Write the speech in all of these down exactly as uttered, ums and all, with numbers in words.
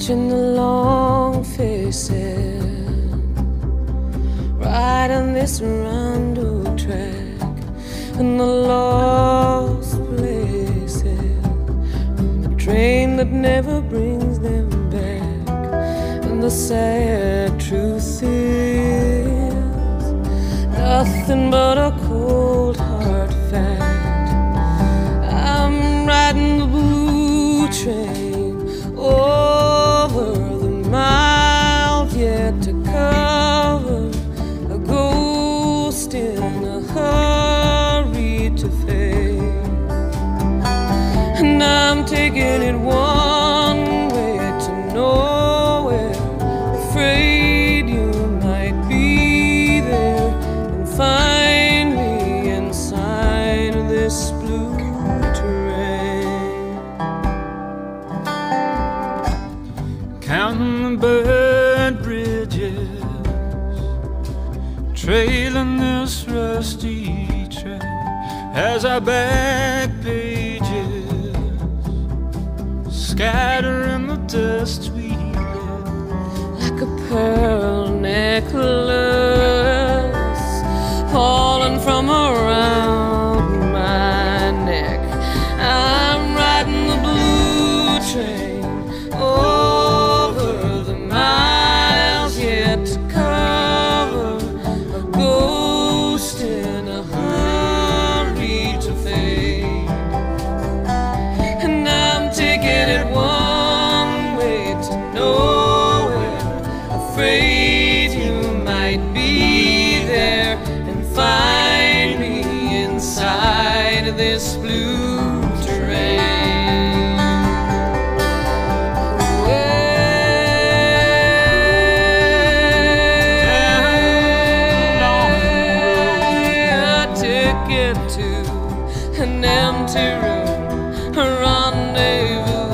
watching the long faces ride on this rondo track, and the lost places, and the train that never brings them back. And the sad truth is nothing but a cold hard fact. I'm riding the blue train over the miles yet to cover, a ghost in a hurry to fade. And I'm taking it one way to nowhere, afraid you might be there and find me inside of this blue terrain. Counting the bird bridges, trailing this rusty track as our back pages scatter in the dust we left. Like a pearl necklace falling from around my neck, I'm riding the blue train over the miles yet to cover, a ghost in a hurry to fade. And I'm taking it one way to nowhere, afraid you might be there and find me inside of this blue terrain. A ticket to an empty room, a rendezvous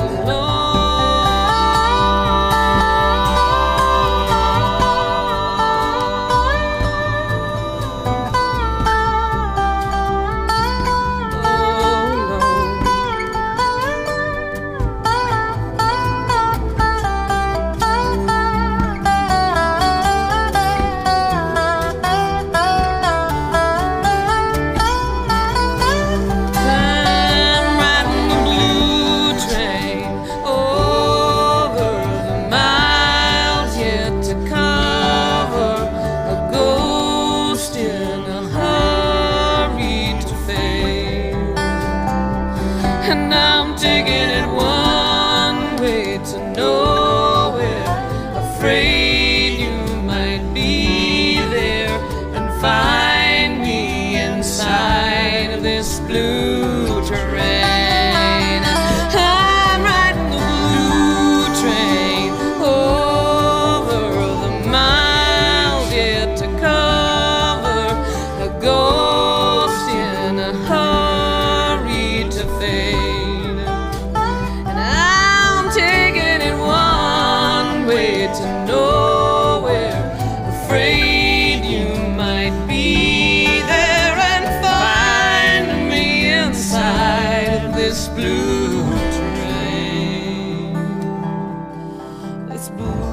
blue terrain. I'm riding the blue train over the miles yet to cover, a ghost in a hurry to fade. And I'm taking it one way to nowhere, afraid you might be there and find me inside this blue terrain, this blue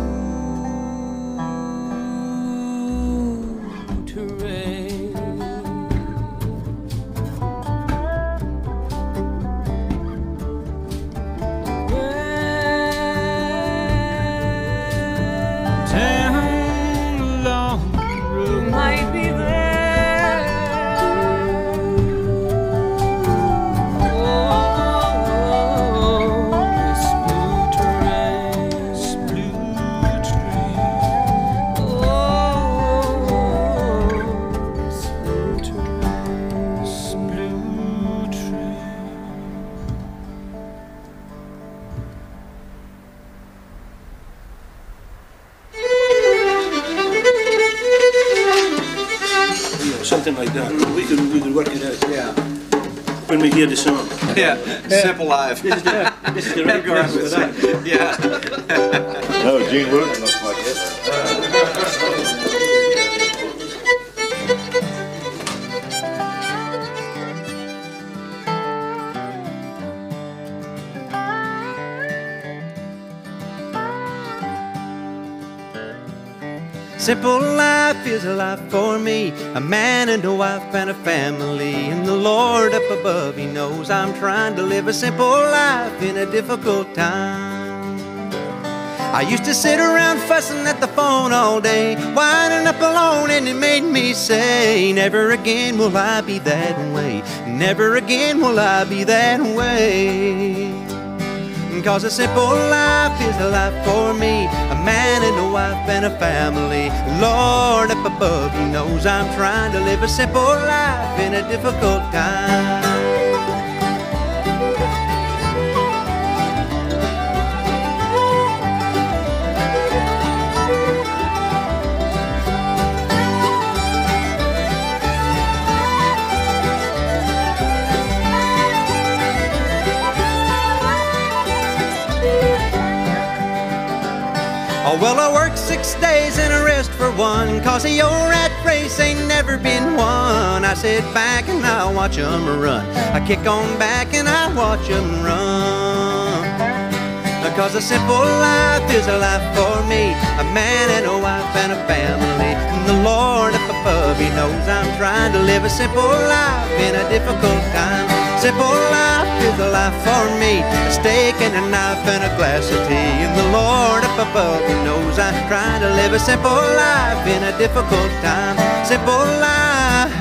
terrain. Down along the road, Might be there. Something like that. We could we could work it out. Yeah. When we hear the song. Yeah. Simple life. This is the, this is the right place for that. Yeah. No, Gene Wooten looks like it. Simple life is a life for me, a man and a wife and a family. And the Lord up above, He knows I'm trying to live a simple life in a difficult time. I used to sit around fussing at the phone all day, winding up alone, and it made me say, never again will I be that way, never again will I be that way. Cause a simple life is a life for me, a man and a wife and a family. Lord up above, He knows I'm trying to live a simple life in a difficult time. Oh, well, I work six days and I rest for one, cause the old rat race ain't never been won. I sit back and I watch 'em run, I kick on back and I watch 'em run. Cause a simple life is a life for me, a man and a wife and a family. And the Lord up above, He knows I'm trying to live a simple life in a difficult time. Simple life is a life for me, a steak and a knife and a glass of tea. And the Lord up above, He knows I'm trying to live a simple life in a difficult time. Simple life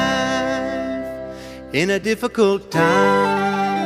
in a difficult time.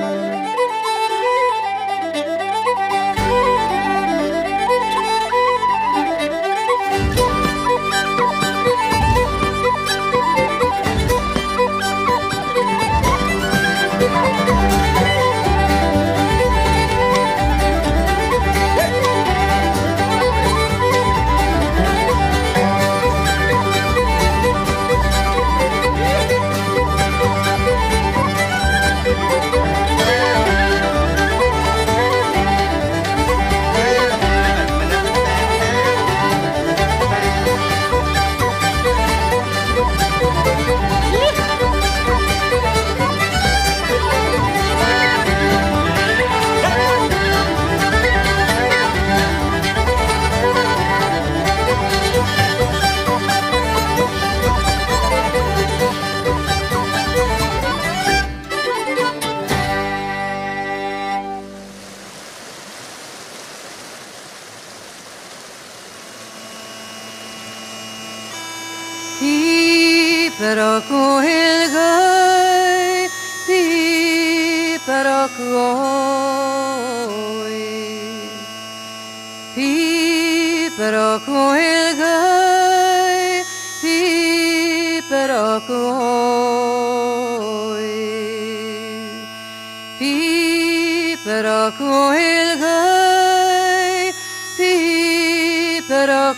Pero kuhilgai, pi pero kuoi, pi pero kuhilgai, pi pero kuoi, pi pero kuhilgai, pi pero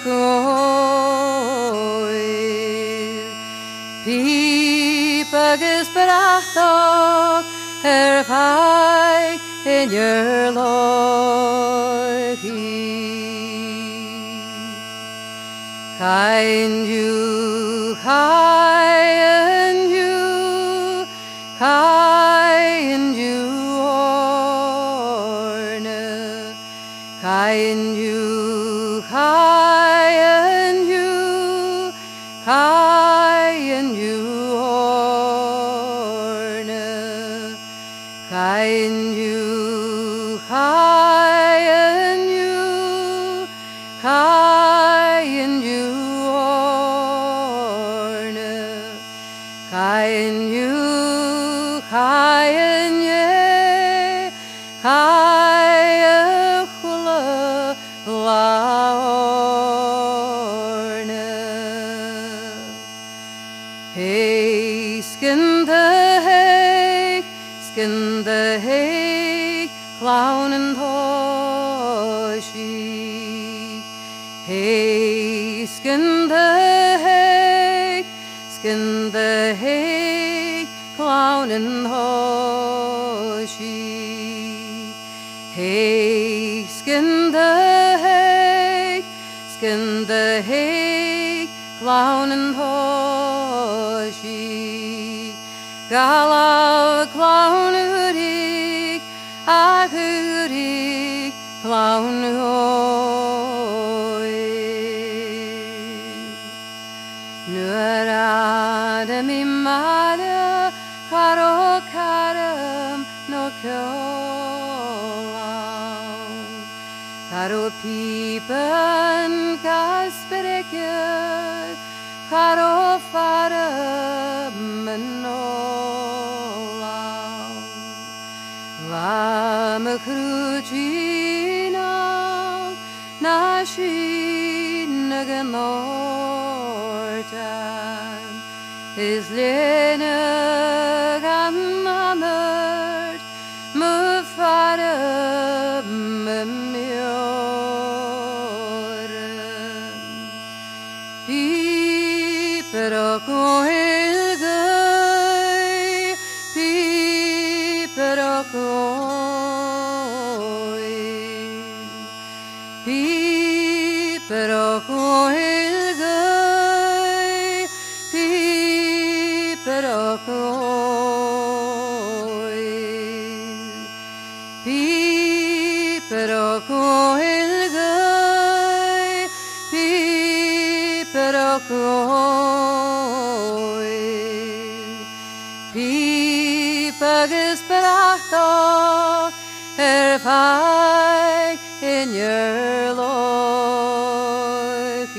kuoi. Pi pagis perachtok er feig in your loyki. Kind you, kind you, kind you orne, kind you, kind you, kind. And you orne, kind you, kind you, kind you orne, kind you, kind ye, kind hula la orne. Hey, skin the hay, skin the hay, clown and toshi. Hey, skin the hay, skin the hay, clown and toshi. Hey, skin the hay, skin the hay, clown and toshi. Gala clown hudik, ah hudik, clown hoy. Karo karam no kjolan Karo pipen kaspereket Karo faram menolan Vam kručina naši nagenorten Is lene ganamert me fare me mjoren Piper och helgøy Piper och oil Piper och helgøy Piper och oil Piper och helgøy Piper och oil Piper gesprachta er feig in your life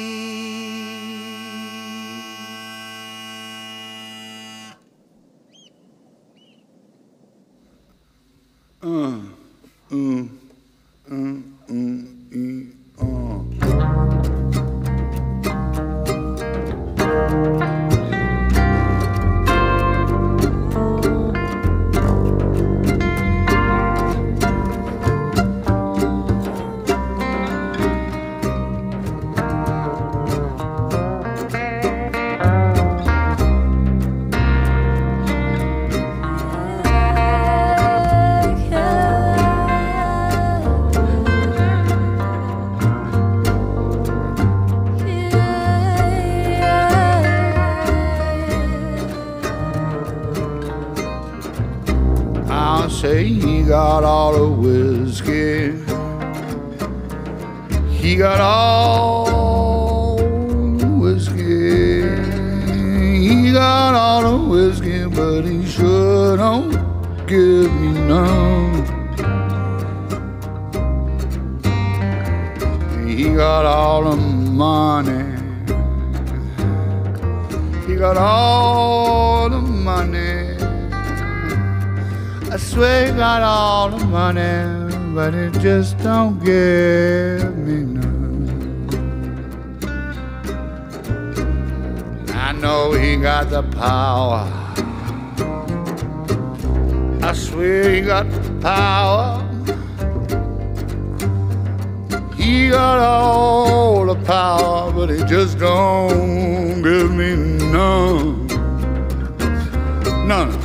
Uh, mm, mm, mm, mm, uh. Say he got all the whiskey, he got all the whiskey, he got all the whiskey, but he sure don't give me none. He got all the money, he got all the money. I swear he got all the money, but it just don't give me none. I know he got the power, I swear he got the power. He got all the power, but it just don't give me none. None.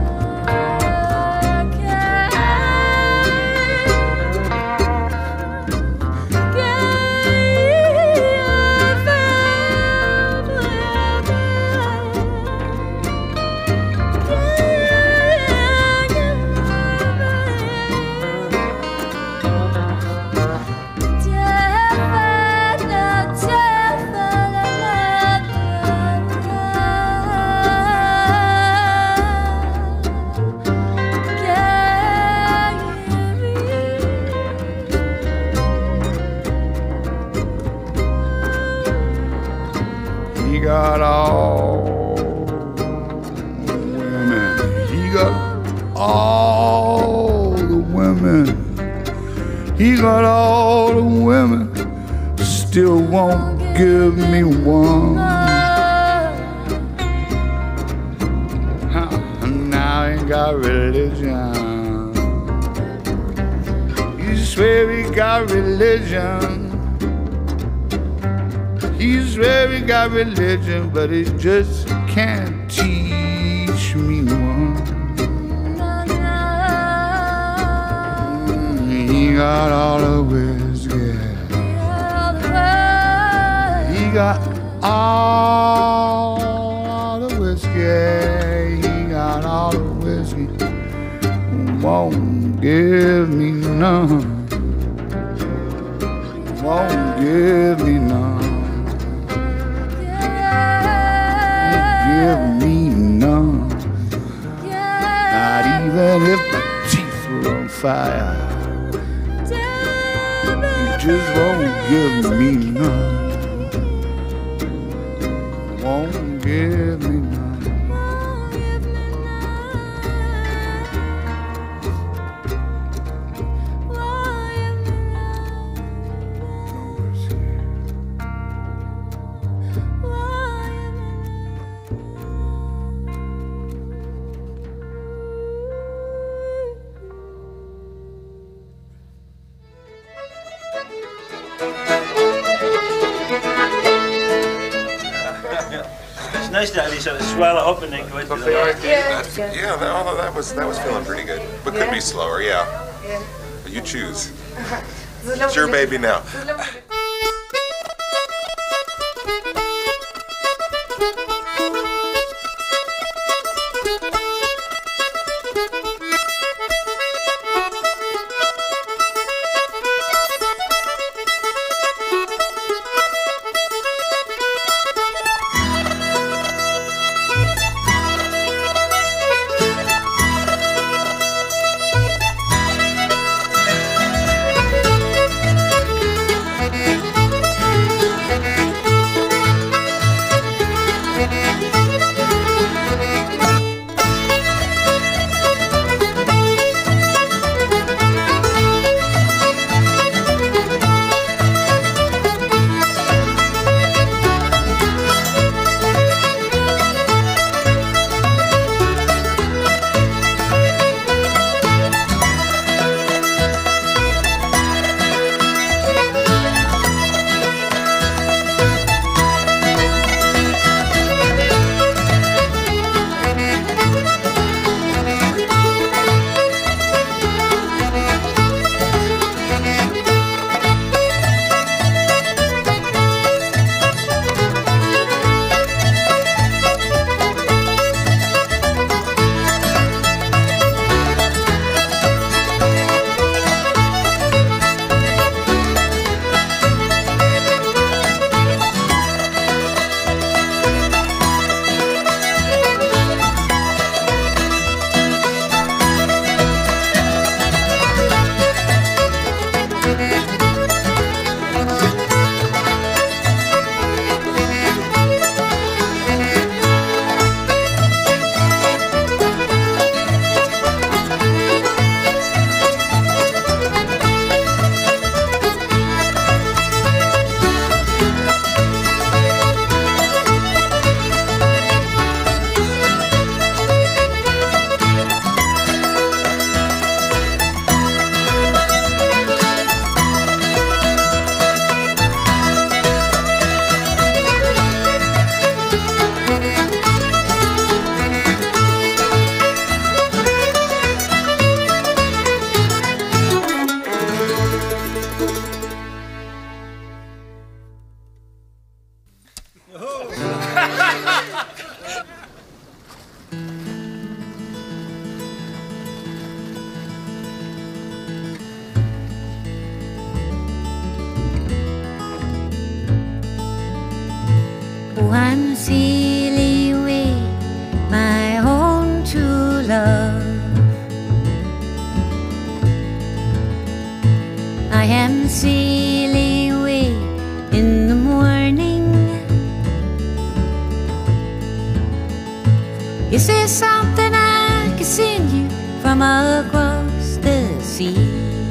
He got all the women, he got all the women, he got all the women, still won't give me one. Now he got religion, you swear he got religion. He swear he got religion, but he just can't teach me one. He got all the whiskey, he got all the whiskey, he got all the whiskey, won't give me none, won't give me none. Give me none. fire. You just won't give me none. Won't give me none. It's nice to have you sort of swell it up and then go into the Yeah, That's, yeah, that, although that was that was feeling pretty good, but could be slower. Yeah, Yeah. you choose. It's It's your baby now. One silly way, my own true love. I am sailing away in the morning. Is there something I can send you from across the sea?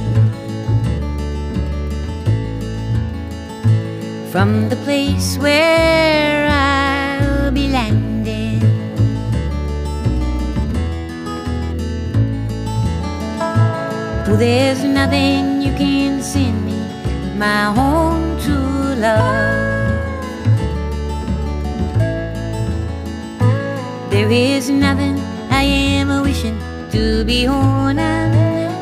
From the place where I'll be landing. Oh, there's nothing you can send me, my own true love. There is nothing I am a wishing to be honing.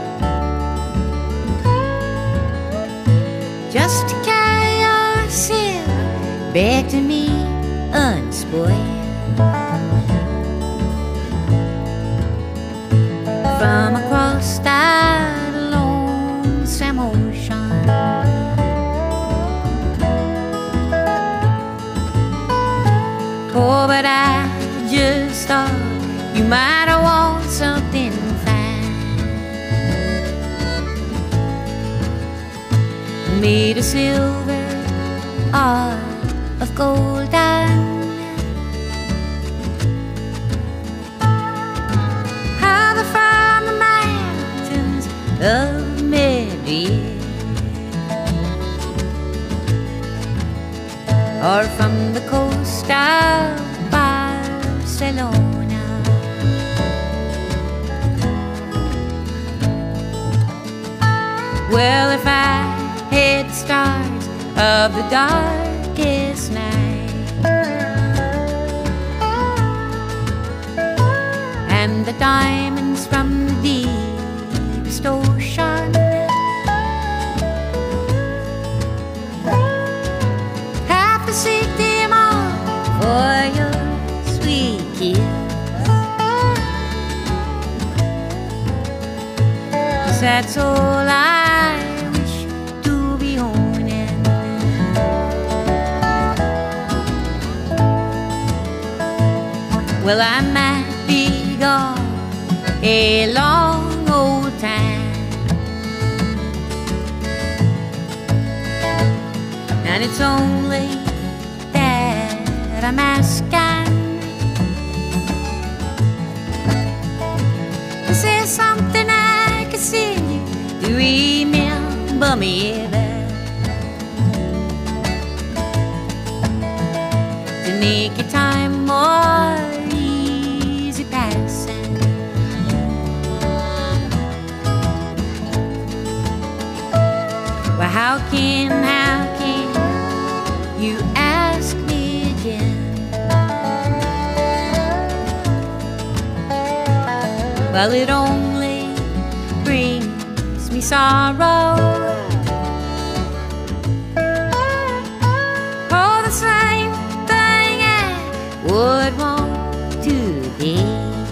Just to carry yourself back to me unspoiled. From across that lonesome ocean. Oh, but I just thought you might have want something fine. made of silver or of golden. Either from the mountains of Madrid or from the coast of Barcelona. Well, if I had the stars of the darkest night and the diamonds from the deepest ocean, have to seek them all for your sweet kiss, 'cause that's all I well, I might be gone a long old time, and it's only that I'm asking. Is there something I could send you to remember me by, to make your time more passing? Well, how can, how can you ask me again? Well, it only brings me sorrow. Oh, the same thing I would want today,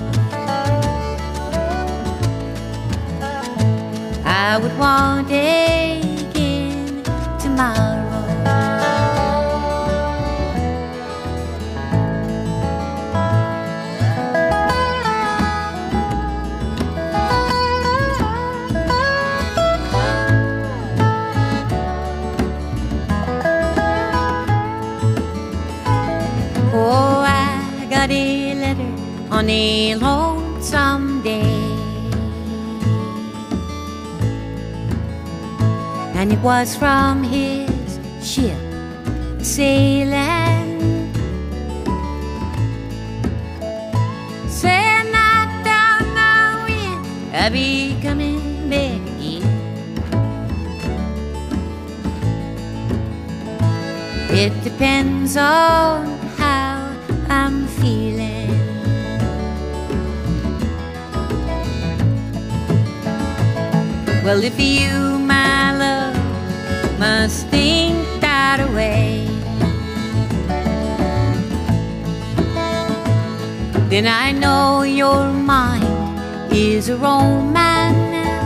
I would want again tomorrow. Oh, I got a letter on a lonesome day, and it was from his ship sailing, saying I don't know when I'll be coming back again. It depends on how I'm feeling. Well, if you, my love, must think that away, then I know your mind is a romance,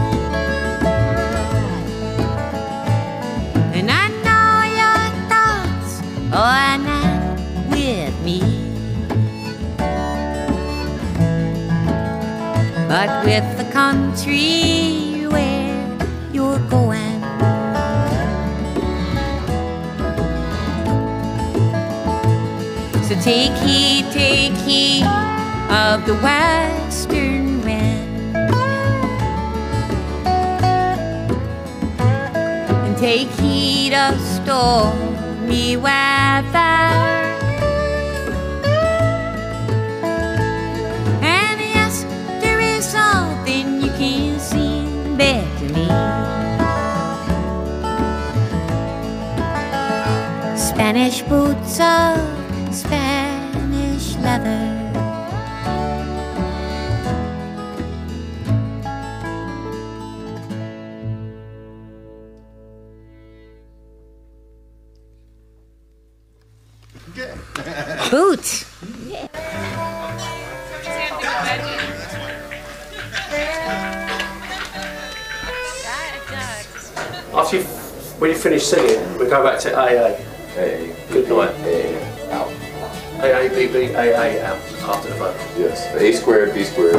and I know your thoughts are not with me, but with the country where you're going. So take heed, take heed of the western wind, and take heed of stormy weather. And yes, there is something you can send back to me. Spanish boots of Spanish leather, boots. Yeah. After you, when you finish singing, we go back to A A. A. Good night. A. Out. A A, B B, A A, out after the vocal. Yes. A squared, B squared.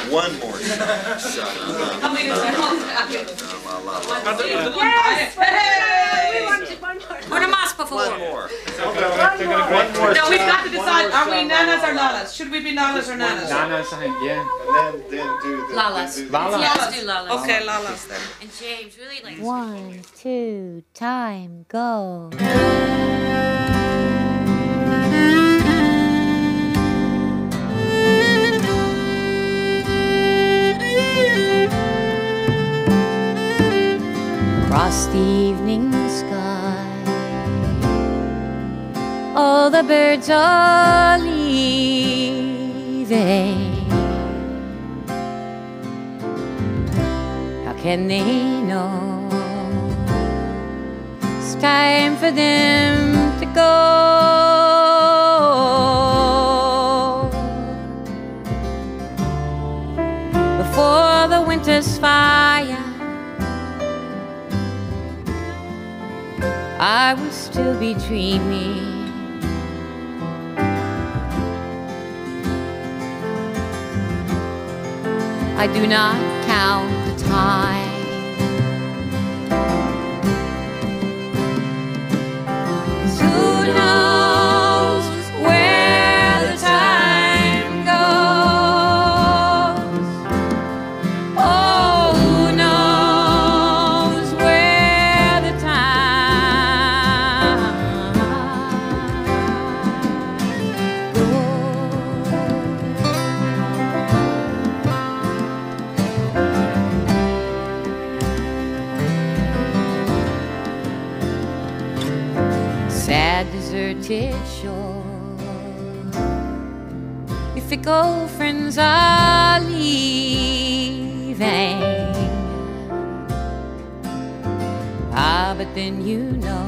One more shot. How many does that Yes! Hey! We want one more. Una más, por favor. One more. One more. No, we've got to decide, are we nanas or lalas? Should we be nanas or nanas? Nanas, I think, yeah. And then, then do the... Lalas. then do the- Lalas. Yeah, let's do lalas. Okay, lalas then. And James really likes One, two, time, go. Across the evening sky, all the birds are leaving. How can they know it's time for them to go? Before the winter's fire, I will still be dreaming. I do not count the time. 'Cause who knows where the time goes? Oh, who knows where the time sad, deserted shore, your fickle friends are leaving. Ah, but then you know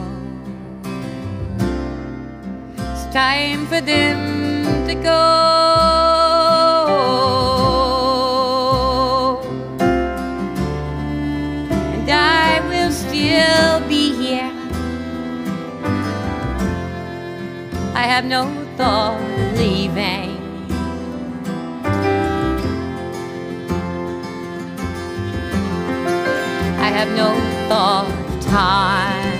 it's time for them to go. And I will still be here. I have no thought of leaving. I have no thought of time.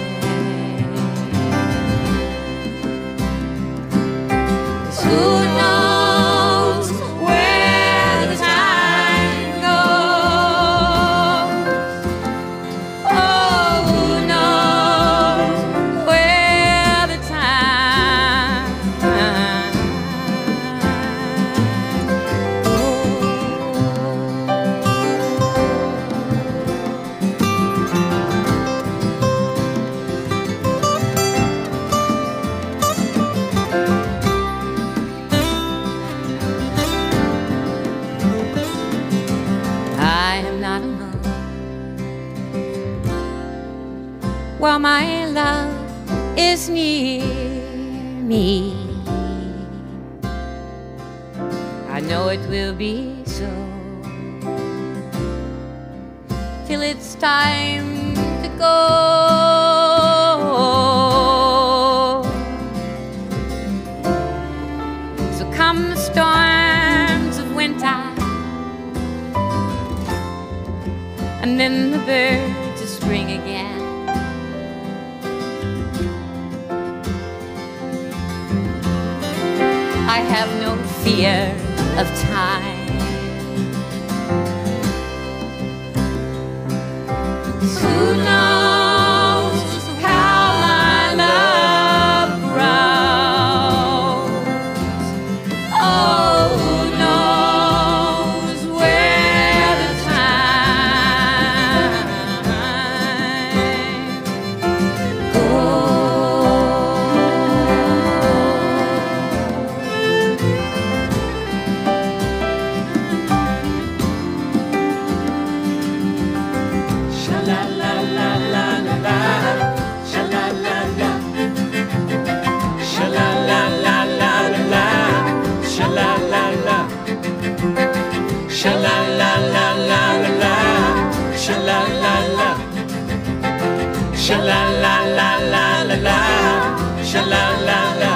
'Cause who knows where the time goes? Oh, who knows where the time I am not alone. While my love is near me, I know it will be so till it's time to go. So come the storms of winter, and then the birds of spring again. I have no fear of time. Who knows how my love grows? Oh, who knows where the time Sha-la-la-la-la-la-la, sha-la-la-la.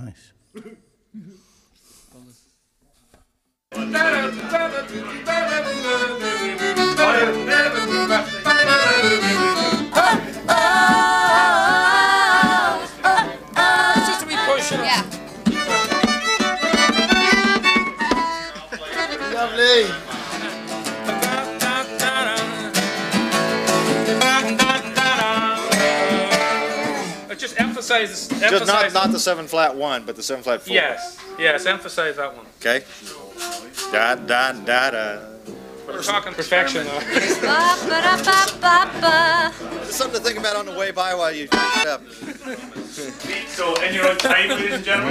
Nice. Just a wee push. Yeah. Lovely. Just emphasize, Just emphasize. not not the seven flat one, but the seven flat four. Yes, yes, emphasize that one. Okay. Da da da da. We're talking perfection though. Ba-ba-da-ba-ba-ba. It's something to think about on the way by while you f it up. So, in your own time, ladies and gentlemen.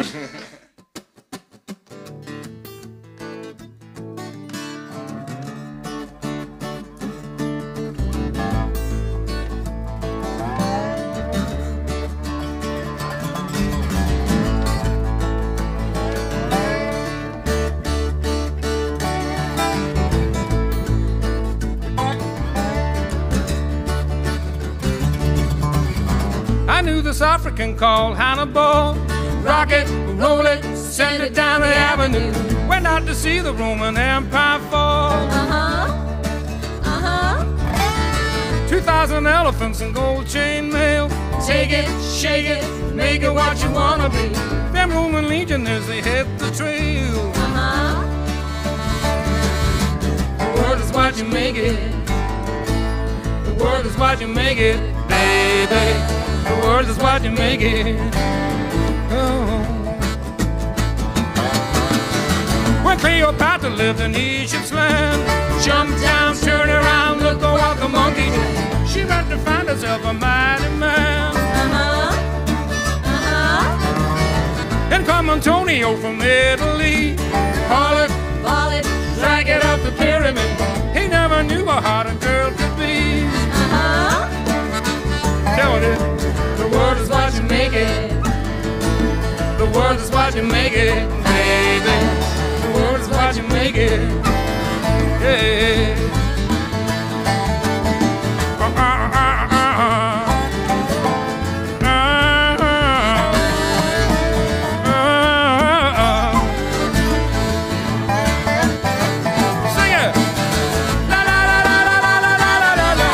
I knew this African called Hannibal. Rock it, roll it, send it down the avenue. Went out to see the Roman Empire fall. Uh-huh. Uh-huh. Two thousand elephants and gold chain mail. Take it, shake it, make it what you wanna be. Them Roman legionnaires, they hit the trail. Uh-huh. The word is what you make it. The word is what you make it, baby. The word is what you make it. Oh. When Cleopatra lived in Egypt's land, jump down, turn around, look at what the monkey did. She went to find herself a mighty man. Uh-huh. Uh-huh. Then come Antonio from Italy. Haul it, Ball it. drag it up the pyramid. He never knew how hard a girl could be. Uh-huh. Tell it, the word is what you make it. The word is what you make it, baby. The word is what you make it. Yeah. Uh, uh, uh, uh, uh, uh, uh. Sing it. La la la la la la la la la la.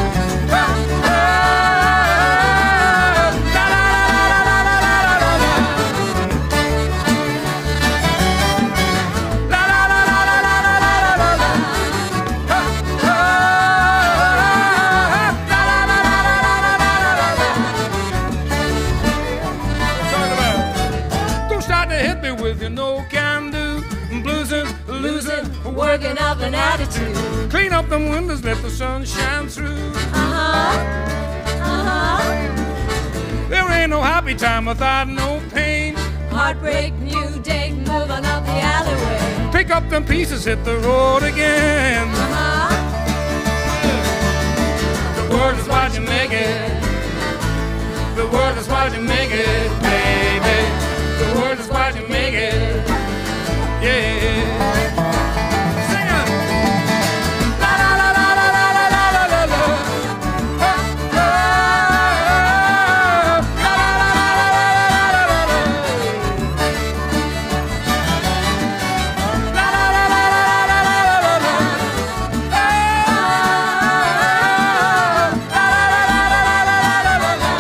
Don't start to hit me with your no can do. Bluesing, losing, Working up an attitude. clean up them windows, let the sun shine through. Uh-huh. Uh-huh. There ain't no happy time without no pain. Heartbreak, new date, moving up the alleyway. Pick up them pieces, hit the road again. Uh-huh. The word is what you make it. The word is what you make it, baby. The word is what you make it. Yeah. Sing it. La la la la la la la la la la la. Oh, oh, la la la la la la la la la. La la la la la la la la la. Oh, la la la la la la la la.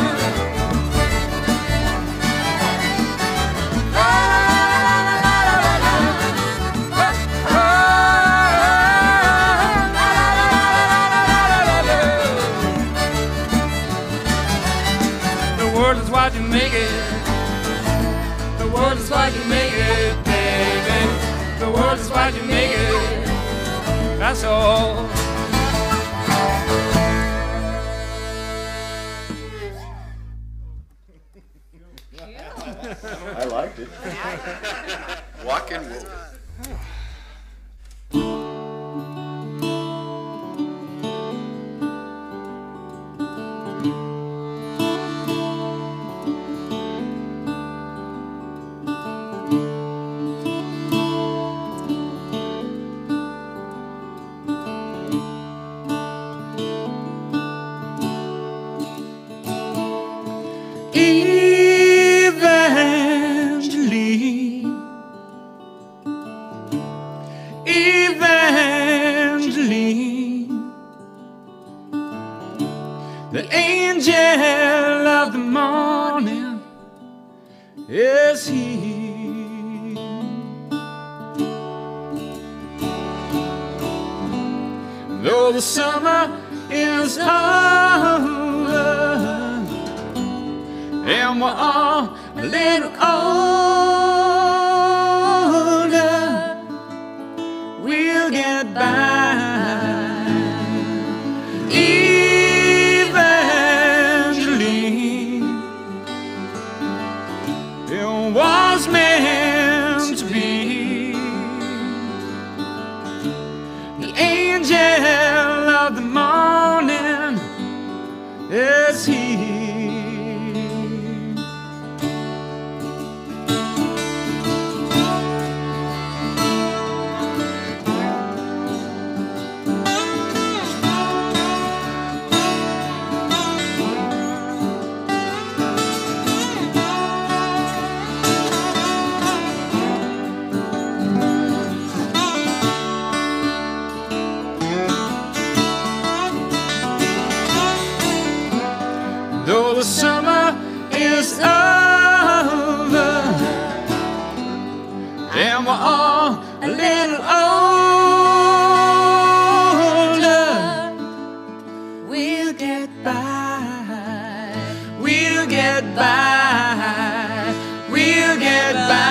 The word is what you make it. The word is what you make it, baby. The word is what you make it. That's all. I liked it. Walk and roll. is He. Though the summer is over and we're all a little older, we'll get by. Evangeline, it was meant to be. The angel of the morning is He. Though the summer is over and we're all a little older, we'll get by, we'll get by, we'll get by.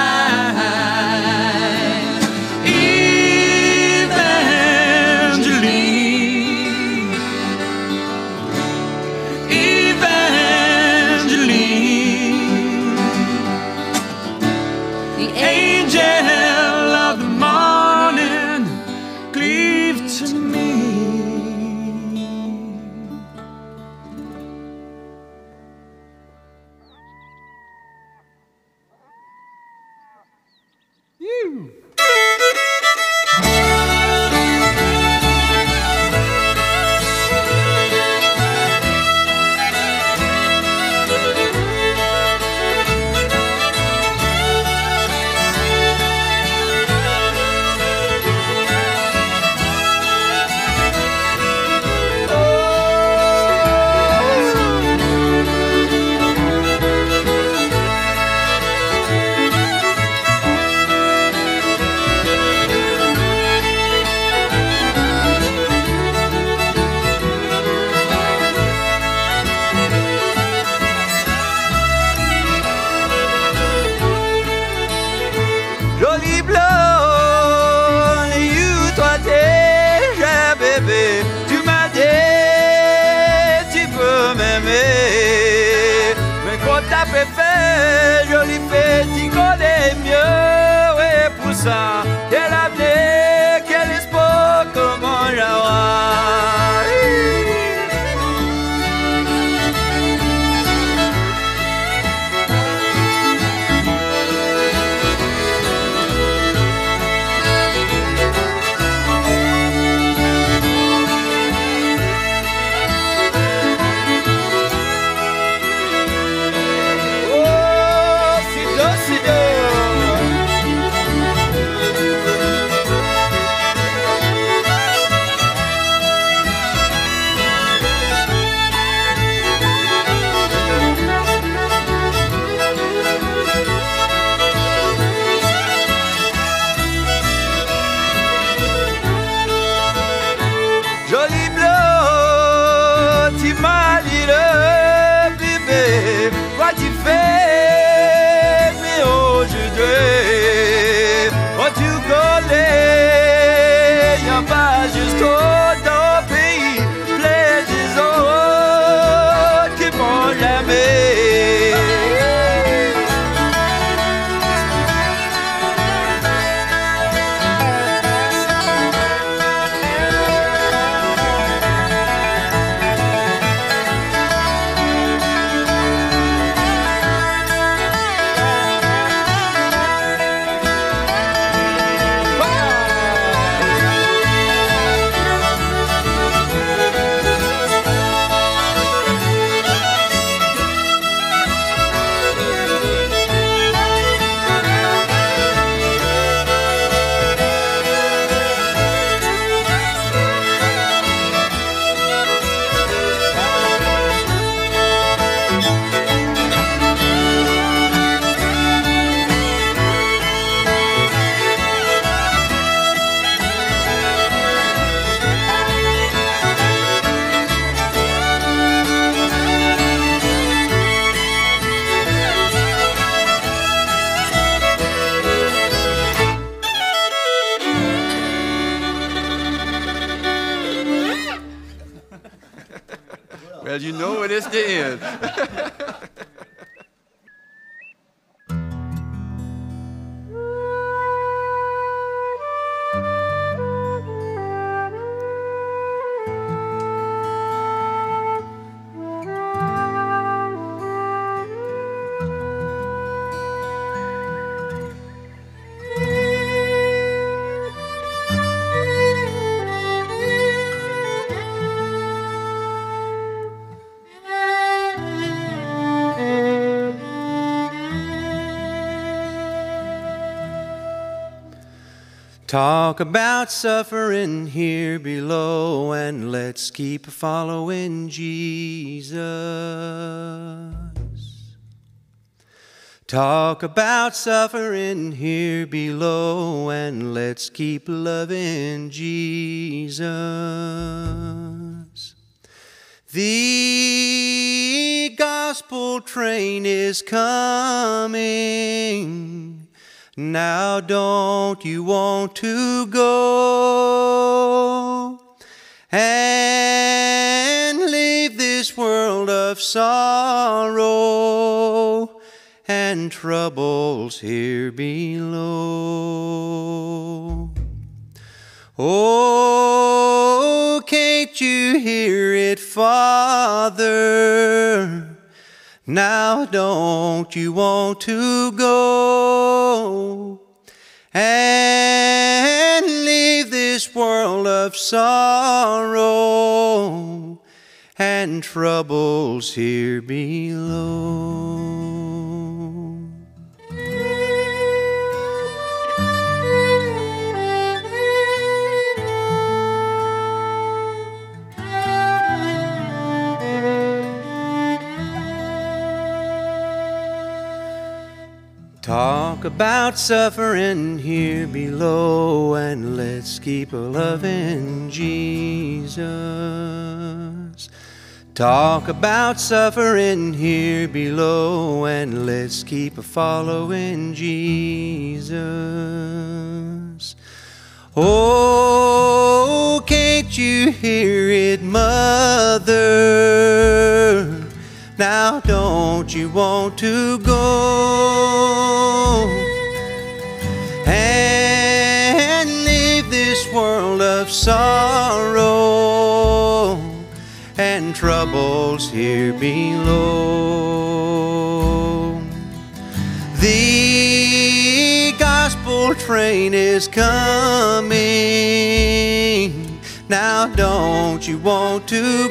Jolie blonde, you, toi déjà bébé, tu m'as dit, tu peux m'aimer. Mais quand t'as fait, jolie petit connaît mieux, ouais, pour ça, quel avenir, quel espoir, comment j'aurai. because you know it is the end. Talk about suffering here below, and let's keep following Jesus. Talk about suffering here below, and let's keep loving Jesus. The gospel train is coming. Now don't you want to go and leave this world of sorrow and troubles here below? Oh, can't you hear it, Father? Now don't you want to go and leave this world of sorrow and troubles here below? Talk about suffering here below, and let's keep loving Jesus. Talk about suffering here below, and let's keep following Jesus. Oh, can't you hear it, Mother? Now don't you want to go and leave this world of sorrow and troubles here below? The gospel train is coming. Now don't you want to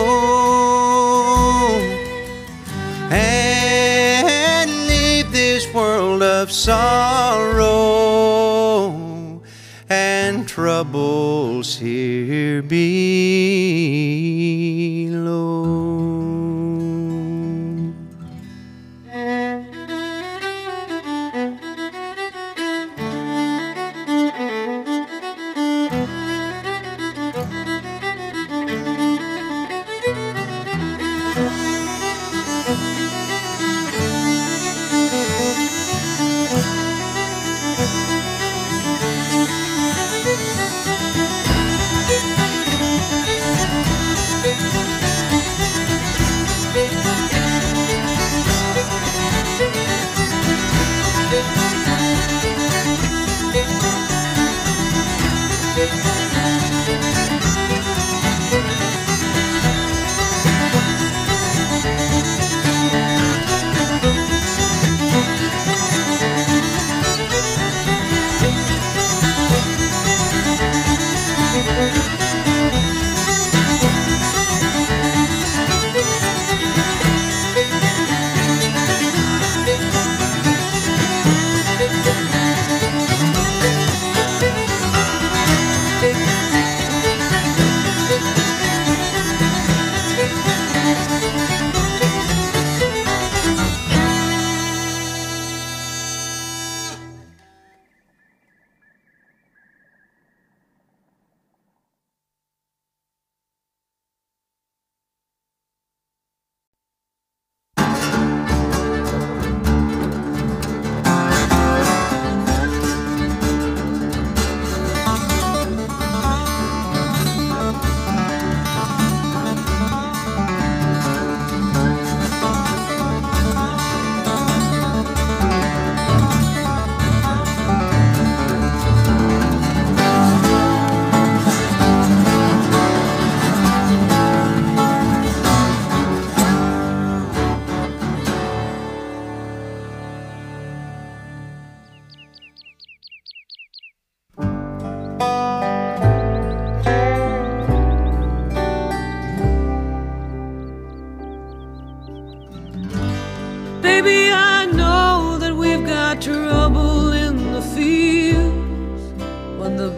go and leave this world of sorrow and troubles here below?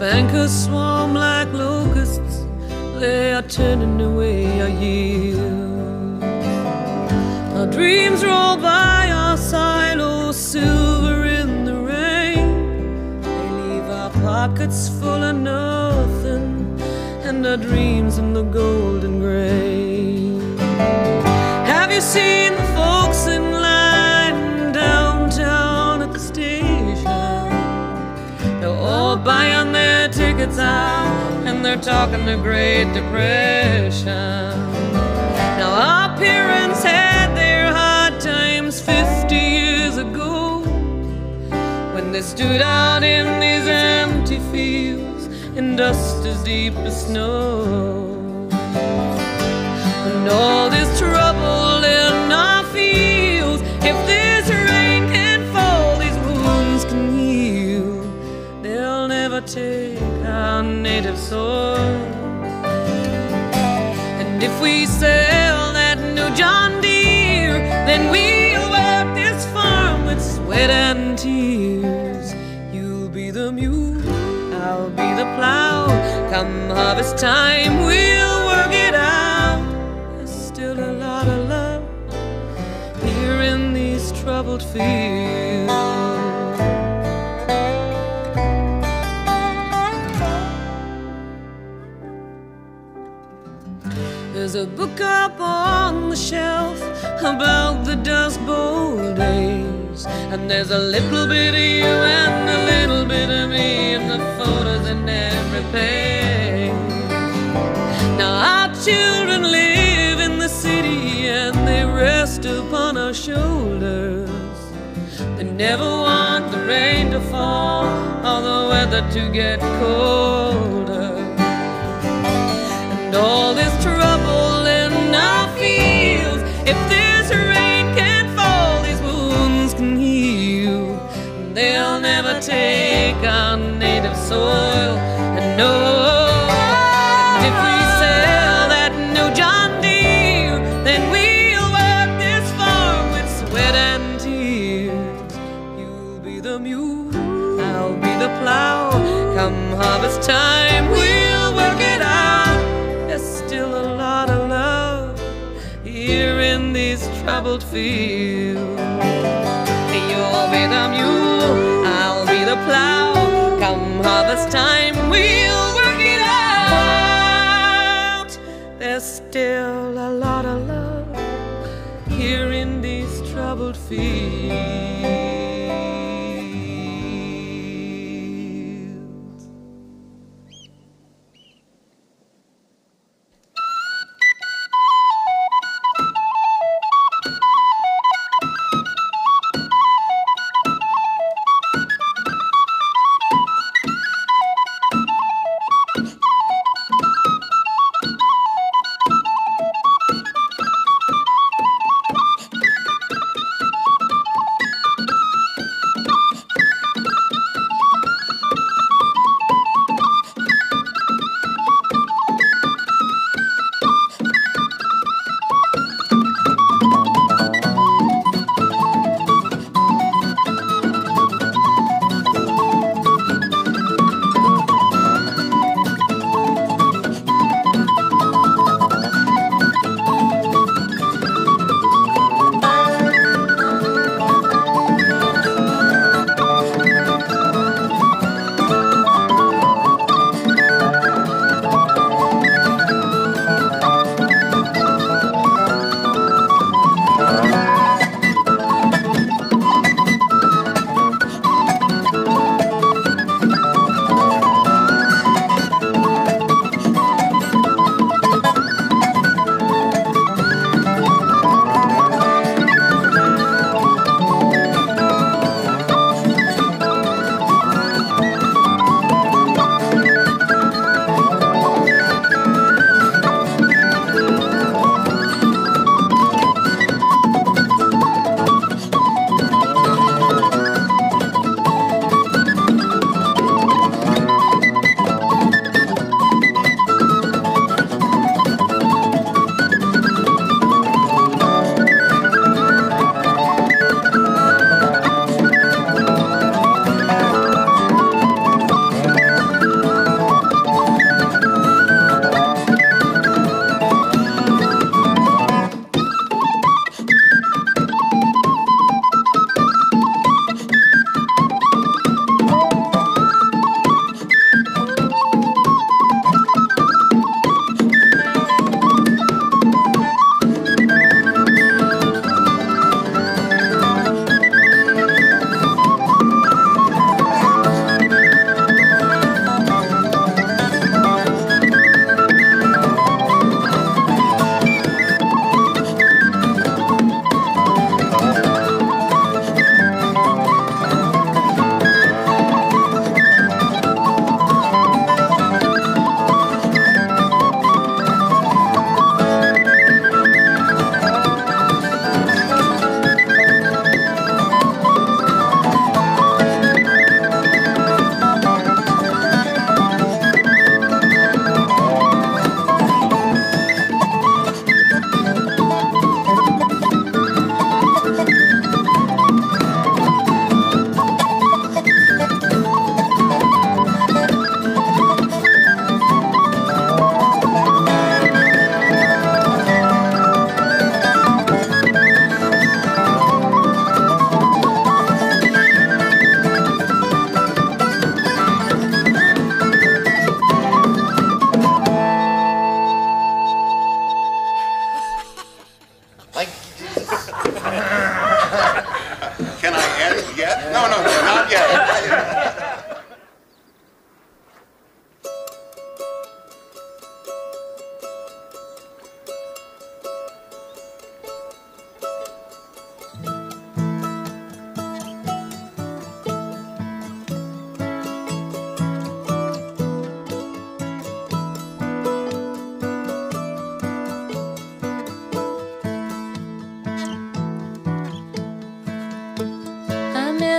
bankers swarm like locusts, they are turning away our yield. Our dreams roll by our silos, silver in the rain. They leave our pockets full of nothing, and our dreams in the golden grain. Have you seen the folks in line downtown at the station? They're all buying their tickets out, and they're talking the Great Depression. Now our parents had their hard times fifty years ago, when they stood out in these empty fields in dust as deep as snow. And all this trouble in our fields, if this rain can fall, these wounds can heal, they'll never take our native soil. And if we sell that new John Deere, then we'll work this farm with sweat and tears. You'll be the mule, I'll be the plow. Come harvest time, we'll work it out. There's still a lot of love here in these troubled fields. There's a book up on the shelf about the Dust Bowl days, and there's a little bit of you and a little bit of me in the photos in every page. Now our children live in the city and they rest upon our shoulders. They never want the rain to fall or the weather to get colder. And all this trouble in our fields, if this rain can't fall, these wounds can heal. They'll never take our native soil. And no, and if we sell that new John Deere, then we'll work this farm with sweat and tears. You'll be the mule, I'll be the plow. Come harvest time, we'll work it out. There's still a lot of love here in these troubled fields. You'll be the mule, I'll be the plow. Come harvest time, we'll work it out. There's still a lot of love here in these troubled fields.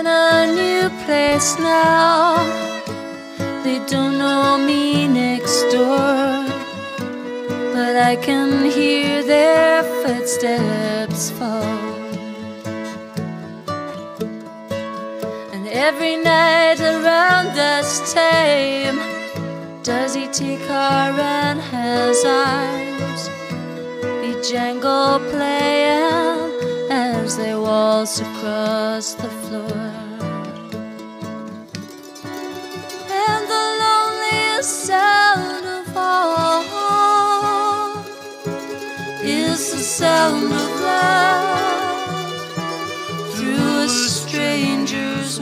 in a new place now. They don't know me next door, but I can hear their footsteps fall. And every night around this time, does he take her in his arms? Be jangle playing as they waltz across the floor. And the loneliest sound of all is the sound of love through a stranger's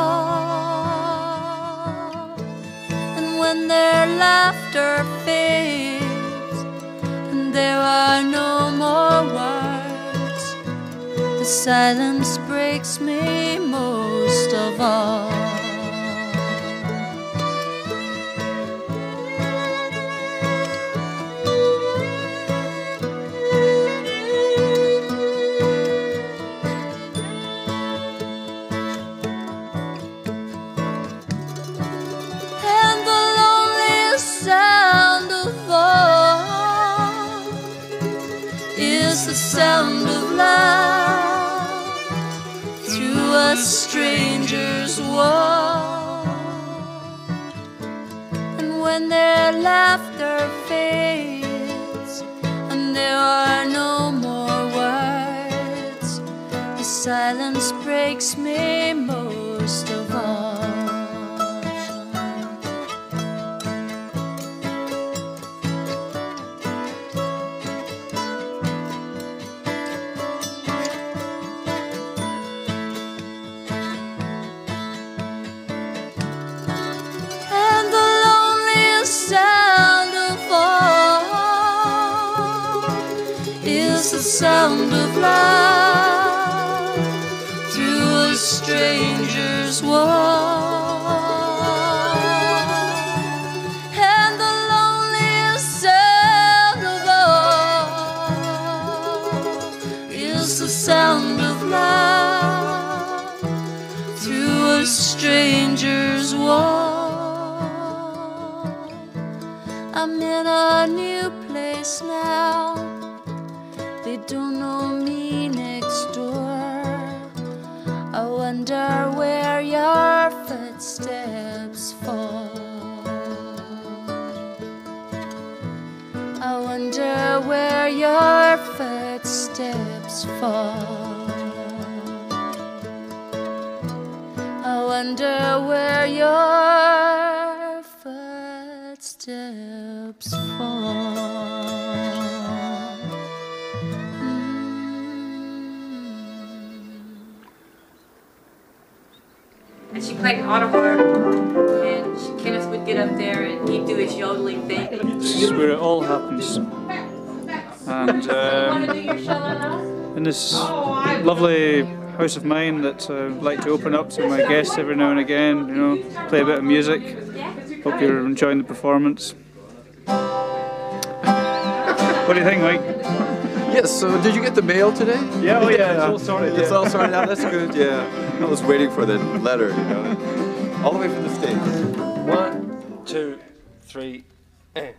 wall. And when their laughter fades and there are no more words, the silence breaks me most of all. The sound of love through a stranger's wall. And when their laughter fades and there are no more words, the silence breaks me most of all. The sound of love through a stranger's wall. And the loneliest sound of all is the sound of love through a stranger's wall. I'm in a new place now. They don't know me next door. I wonder where your footsteps fall. I wonder where your footsteps fall. I wonder where your footsteps fall. And she played auto harp, and she, Kenneth would get up there and he'd do his yodeling thing. This is where it all happens. And um, in this lovely house of mine that I uh, like to open up to my guests every now and again, you know, play a bit of music. Hope you're enjoying the performance. What do you think, Mike? Yes, so did you get the mail today? Yeah, oh yeah, it's all sorted. It's yeah. all sorted out, that's good, yeah. I was waiting for the letter, you know, all the way from the States. One, two, three, and...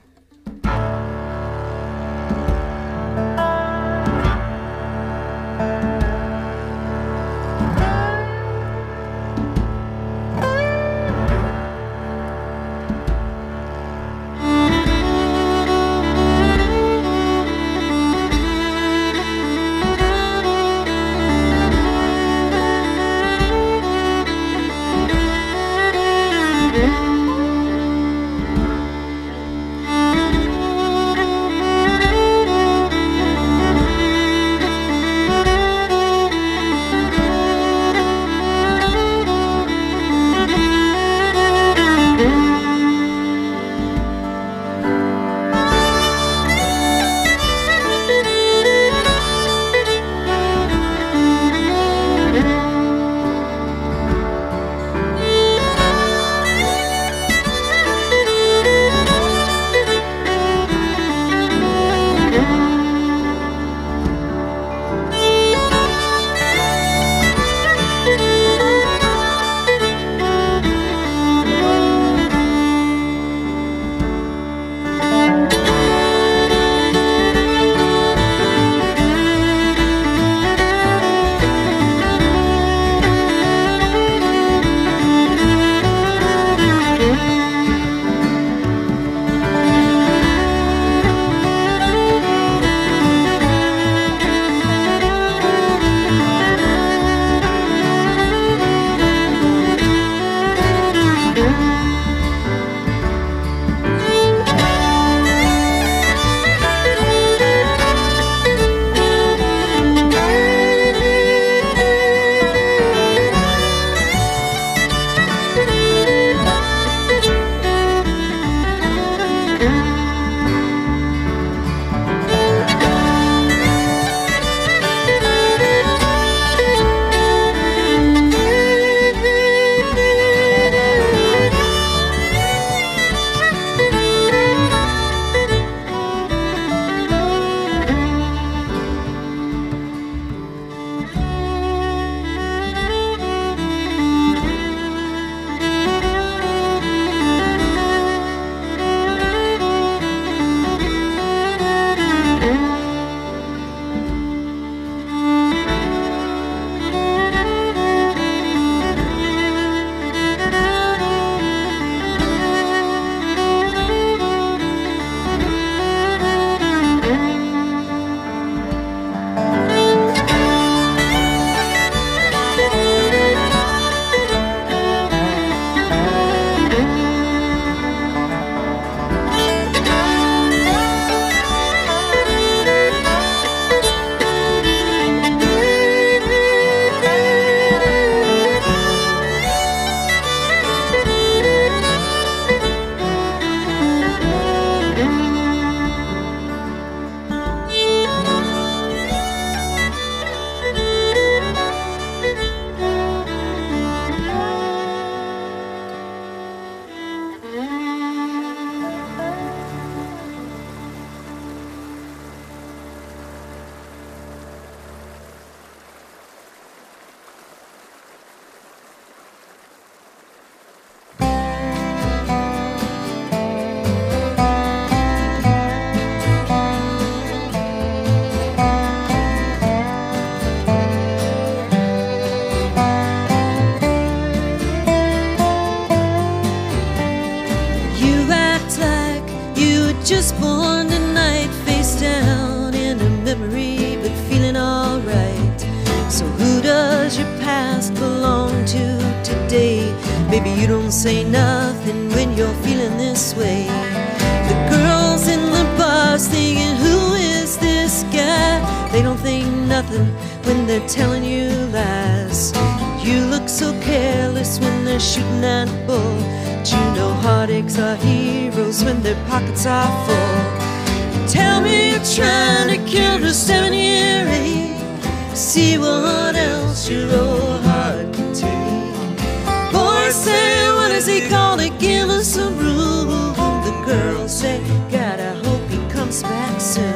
just born tonight, face down in a memory, but feeling alright. So who does your past belong to today? Maybe you don't say nothing when you're feeling this way. The girls in the bars thinking, who is this guy? They don't think nothing when they're telling you lies. You look so careless when they're shooting that bull. But you know heartaches are heroes when their pockets are full. Tell me you're trying to kill the seven-year ache. See what else your old heart can take. Boys say, what is he gonna give us some room? The girls say, God, I hope he comes back soon.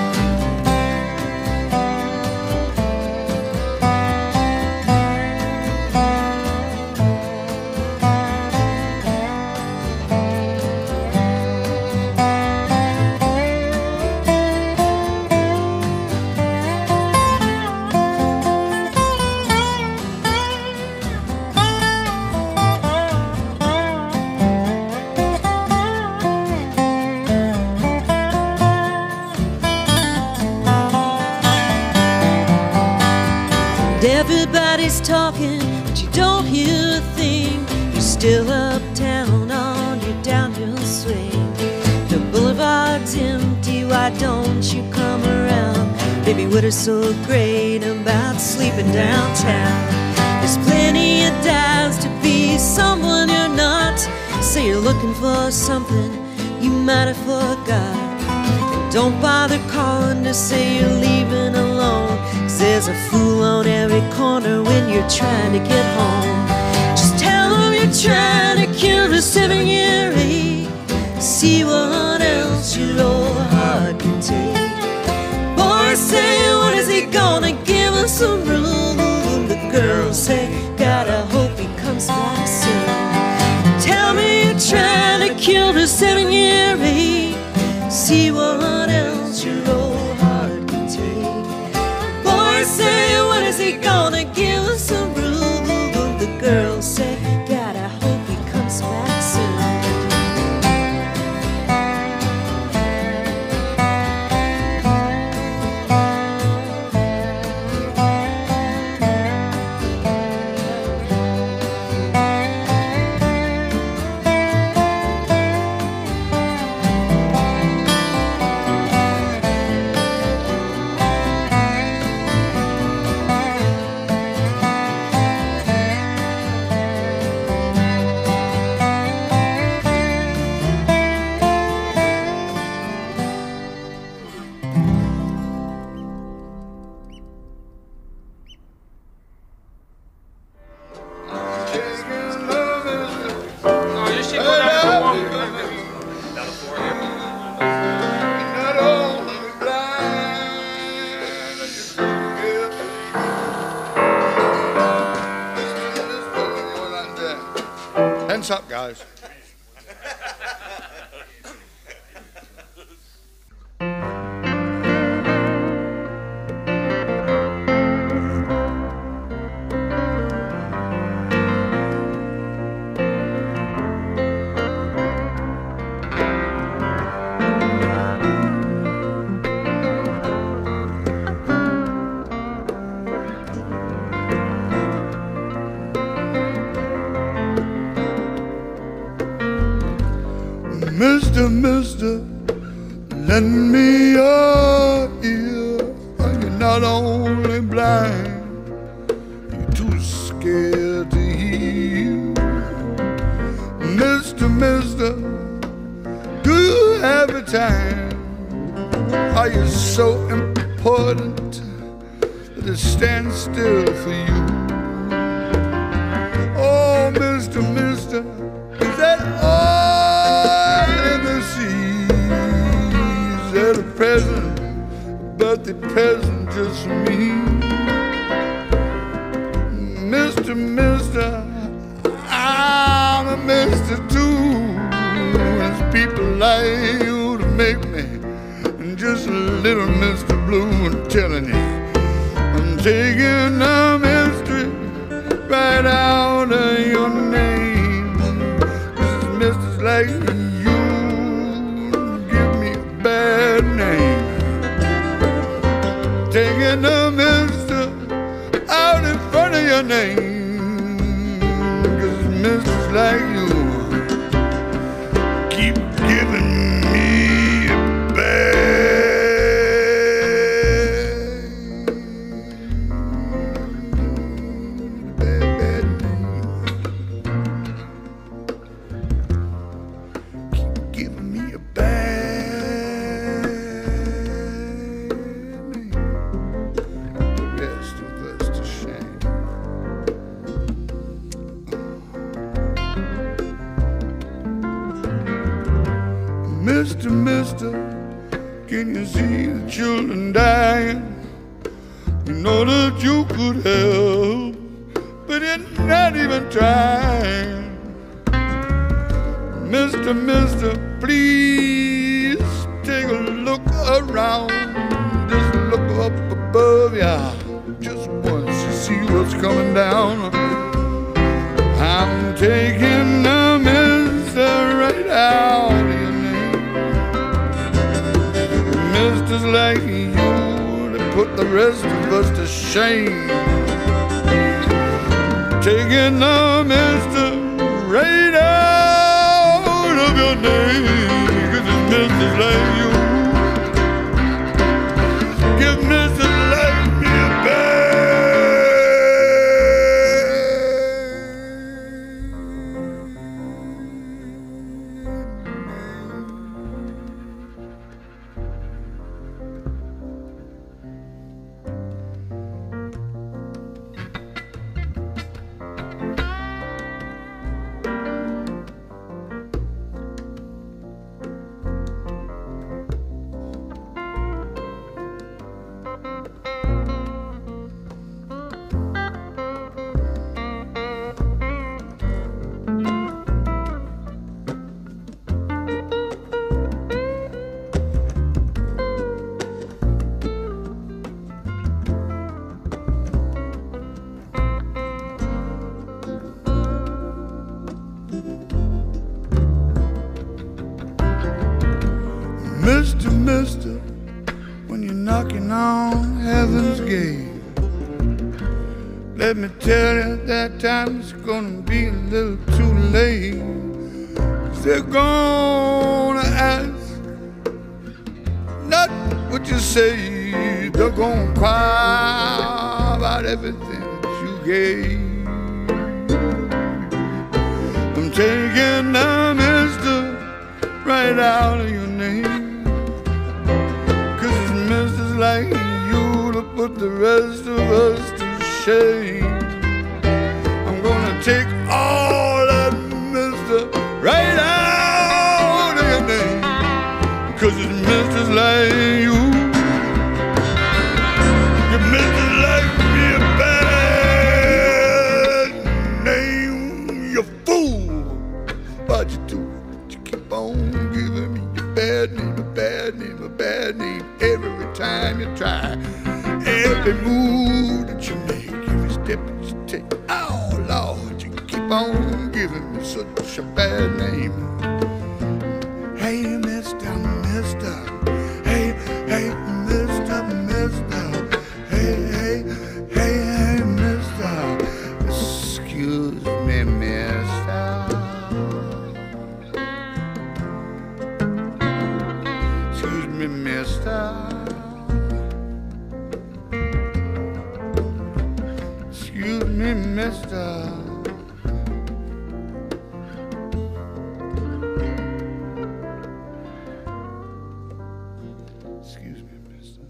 Everybody's talking, but you don't hear a thing. You're still uptown on your downhill swing. The boulevard's empty, why don't you come around? Baby, what is so great about sleeping downtown? There's plenty of dives to be someone you're not. Say you're looking for something you might have forgot. Don't bother calling to say you're leaving alone, 'cause there's a fool on every corner when you're trying to get home. Just tell them you're trying to kill the seven-year ache. See what else your old heart can take. Boys say, what is he gonna give us some room? The girls say, God, I hope he comes back soon. Tell me you're trying to kill the seven-year ache. See what else your old heart can take. Boys say, what is he gonna give us some room? The girls say, God, I hope he comes back soon. Hands up, guys. Mister, mister, lend me your ear. You're not only blind, you're too scared to hear. Mister, mister, do you have a time? Are you so important that it stands still for you? Oh, mister, mister, is that all? At a present, but the present just me. Mister, mister, I'm a mister too. It's people like you to make me just a little Mister Blue. I'm telling you, I'm taking a mystery right out of your name. This is misters like you give me taking the mister out in front of your name. Cause misters like you keep giving me a bad, bad, bad name. Keep giving me a bad name. The rest of us to shame. Mister, mister, can you see the children dying? You know that you could help, but you're not even trying. Mister, mister, please take a look around. Just look up above ya, just once to see what's coming down. I'm taking the mister right out of your name. Misters like you that put the rest of us to shame. Taking the mister right out of your name. Cause it's misters like you give misters like me a bad. Mister, mister, when you're knocking on heaven's gate, let me tell you that time it's gonna be a little too late. 'Cause they're gonna ask not what you say, they're gonna cry about everything that you gave. I'm taking the mister right out of your name. Misters like you to put the rest of us to shame. I'm gonna take all that mister right out of your name. Cause it's misters like you. You misters like me a bad name. You fool. Why'd you do it? You keep on giving me a bad name, a bad name, a bad name. Every time you try, every move that you make, every step that you take, oh Lord, you keep on giving me such a bad name. Hey, mister, mister, hey, hey, mister, mister, hey, hey, hey, hey, mister, excuse me, mister. Excuse me, mister. Excuse me, mister. Excuse me, mister.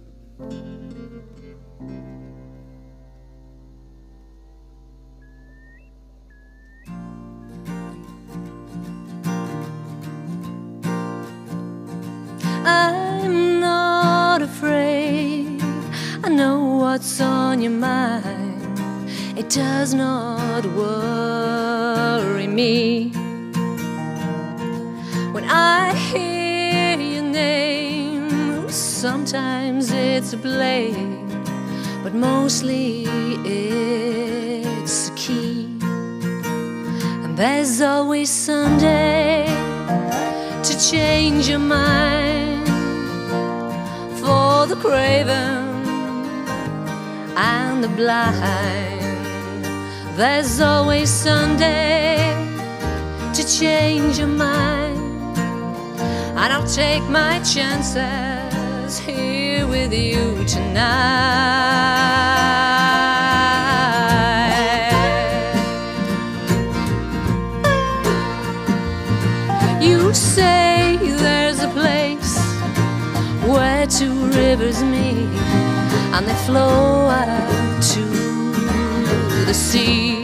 I'm not afraid. I know what's on your mind. It does not worry me. When I hear your name, sometimes it's a blame, but mostly it's a key. And there's always Sunday to change your mind for the craven and the blind. There's always Sunday to change your mind, and I'll take my chances here with you tonight. You say there's a place where two rivers meet and they flow out to the sea.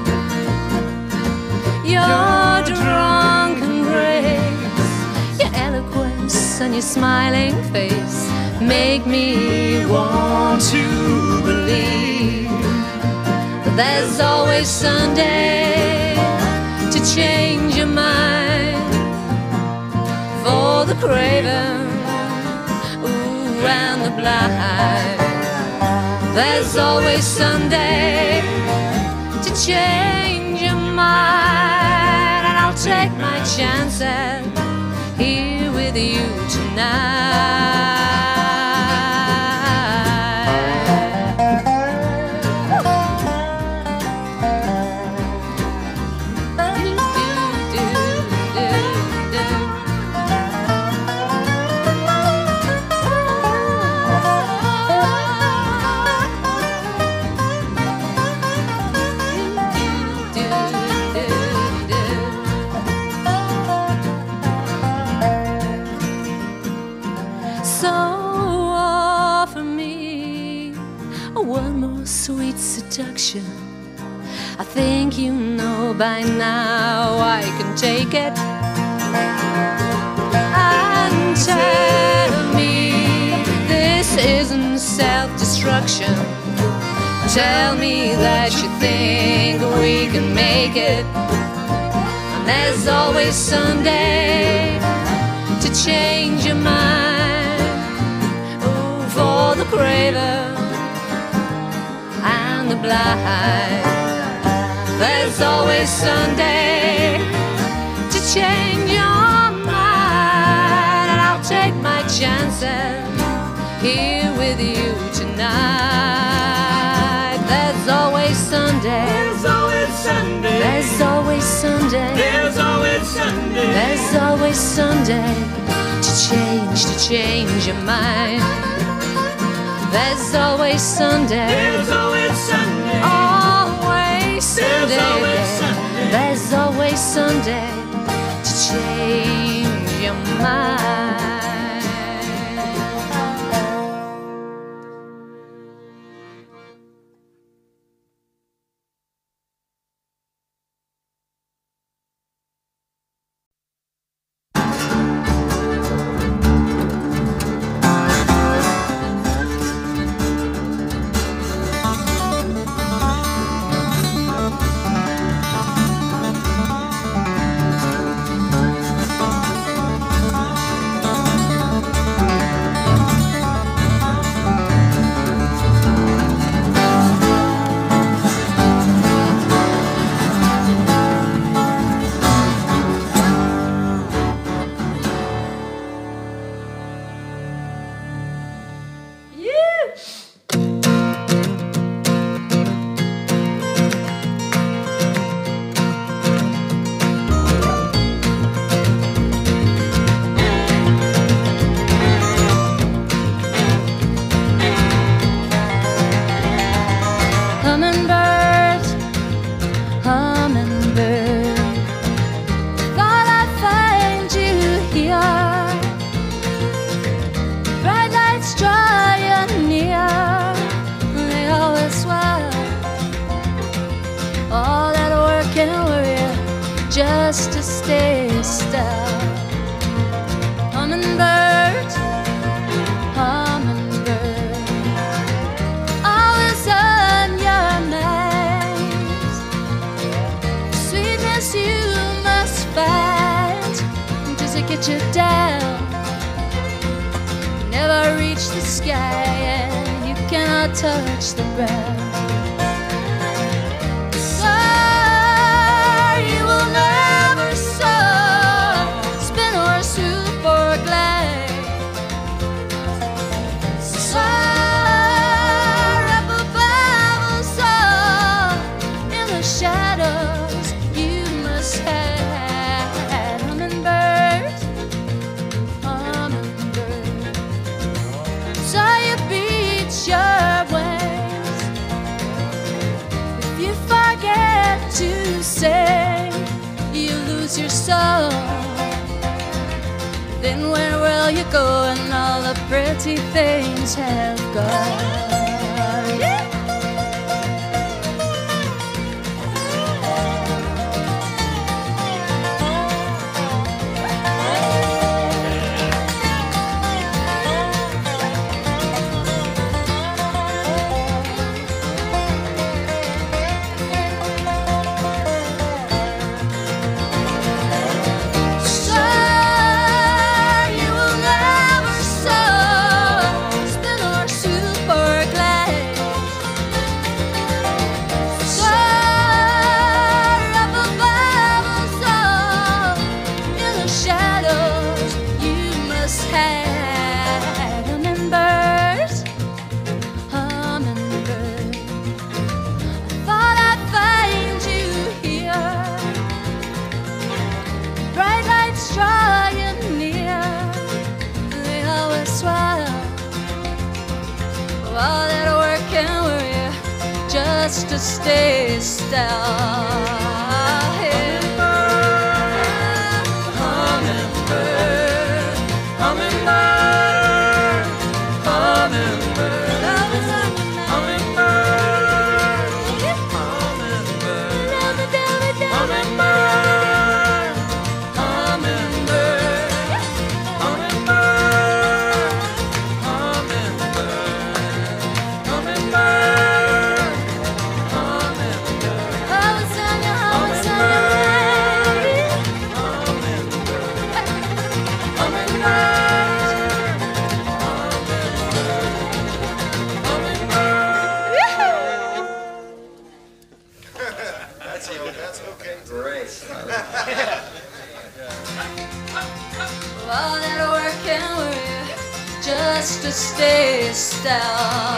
Your drunken grace, your eloquence and your smiling face make me want to believe that there's always Sunday to change your mind. For the craven, ooh, and the blind, there's always Sunday to change your mind, and I'll take my chances here with you tonight. Sweet seduction, I think you know by now I can take it. And tell me this isn't self-destruction. Tell me that you think we can make it. And there's always Sunday to change your mind. Oh, for the craven and the blind, there's always Sunday to change your mind, and I'll take my chances here with you tonight. There's always Sunday. There's always Sunday. There's always Sunday. There's always Sunday. There's always Sunday to change, to change your mind. There's always Sunday. There's always Sunday. Always Sunday. There's always Sunday. There's always Sunday to change your mind. Just to stay still. Hummingbird, hummingbird, always on your mind. Sweetness you must find. Does it get you down? Never reach the sky and you cannot touch the ground. Up above. lost your soul, then where will you go when all the pretty things have gone? Yeah. Just to stay still. Hummingbird, hummingbird, hummingbird, hummingbird, hummingbird, hummingbird, hummingbird, hummingbird, hummingbird. That's okay. Great. All that work and worry just to stay still.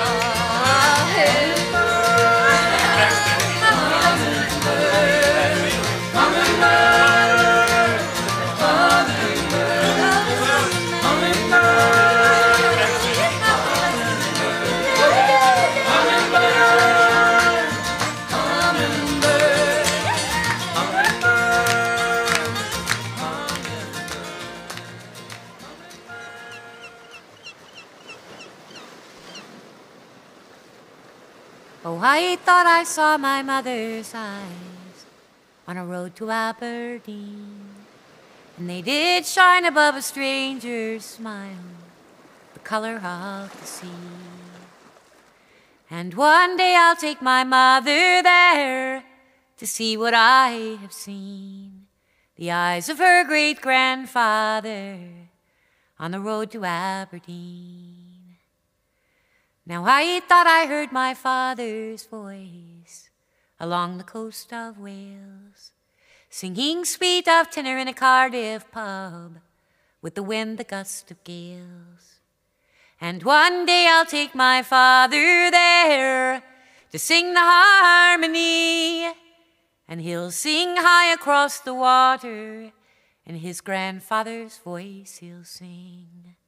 Oh, I thought I saw my mother's eyes on a road to Aberdeen, and they did shine above a stranger's smile, the color of the sea. And one day I'll take my mother there to see what I have seen, the eyes of her great-grandfather on the road to Aberdeen. Now I thought I heard my father's voice along the coast of Wales, singing sweet of tenor in a Cardiff pub with the wind the gust of gales. And one day I'll take my father there to sing the harmony, and he'll sing high across the water, in his grandfather's voice he'll sing.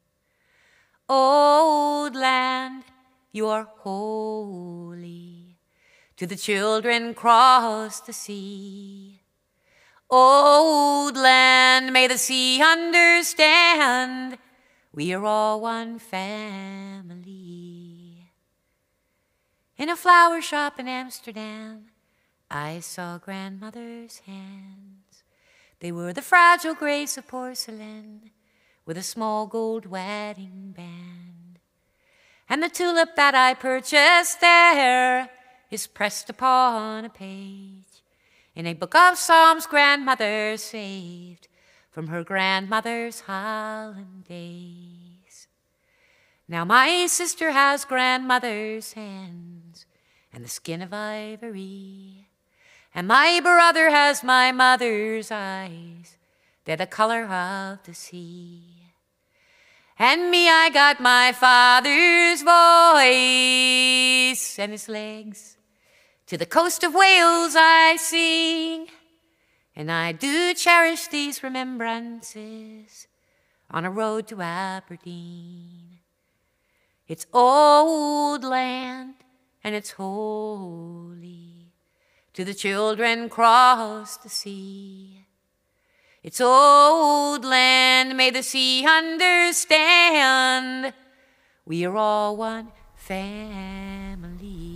Old land, you are holy, to the children cross the sea. Old land, may the sea understand, we are all one family. In a flower shop in Amsterdam, I saw grandmother's hands. They were the fragile grace of porcelain with a small gold wedding band. And the tulip that I purchased there is pressed upon a page in a book of Psalms grandmother saved from her grandmother's Holland days. Now my sister has grandmother's hands and the skin of ivory, and my brother has my mother's eyes, they're the color of the sea. And me, I got my father's voice and his legs. To the coast of Wales I sing, and I do cherish these remembrances on a road to Aberdeen. It's old land and it's holy, to the children cross the sea. It's old land, may the sea understand. We are all one family.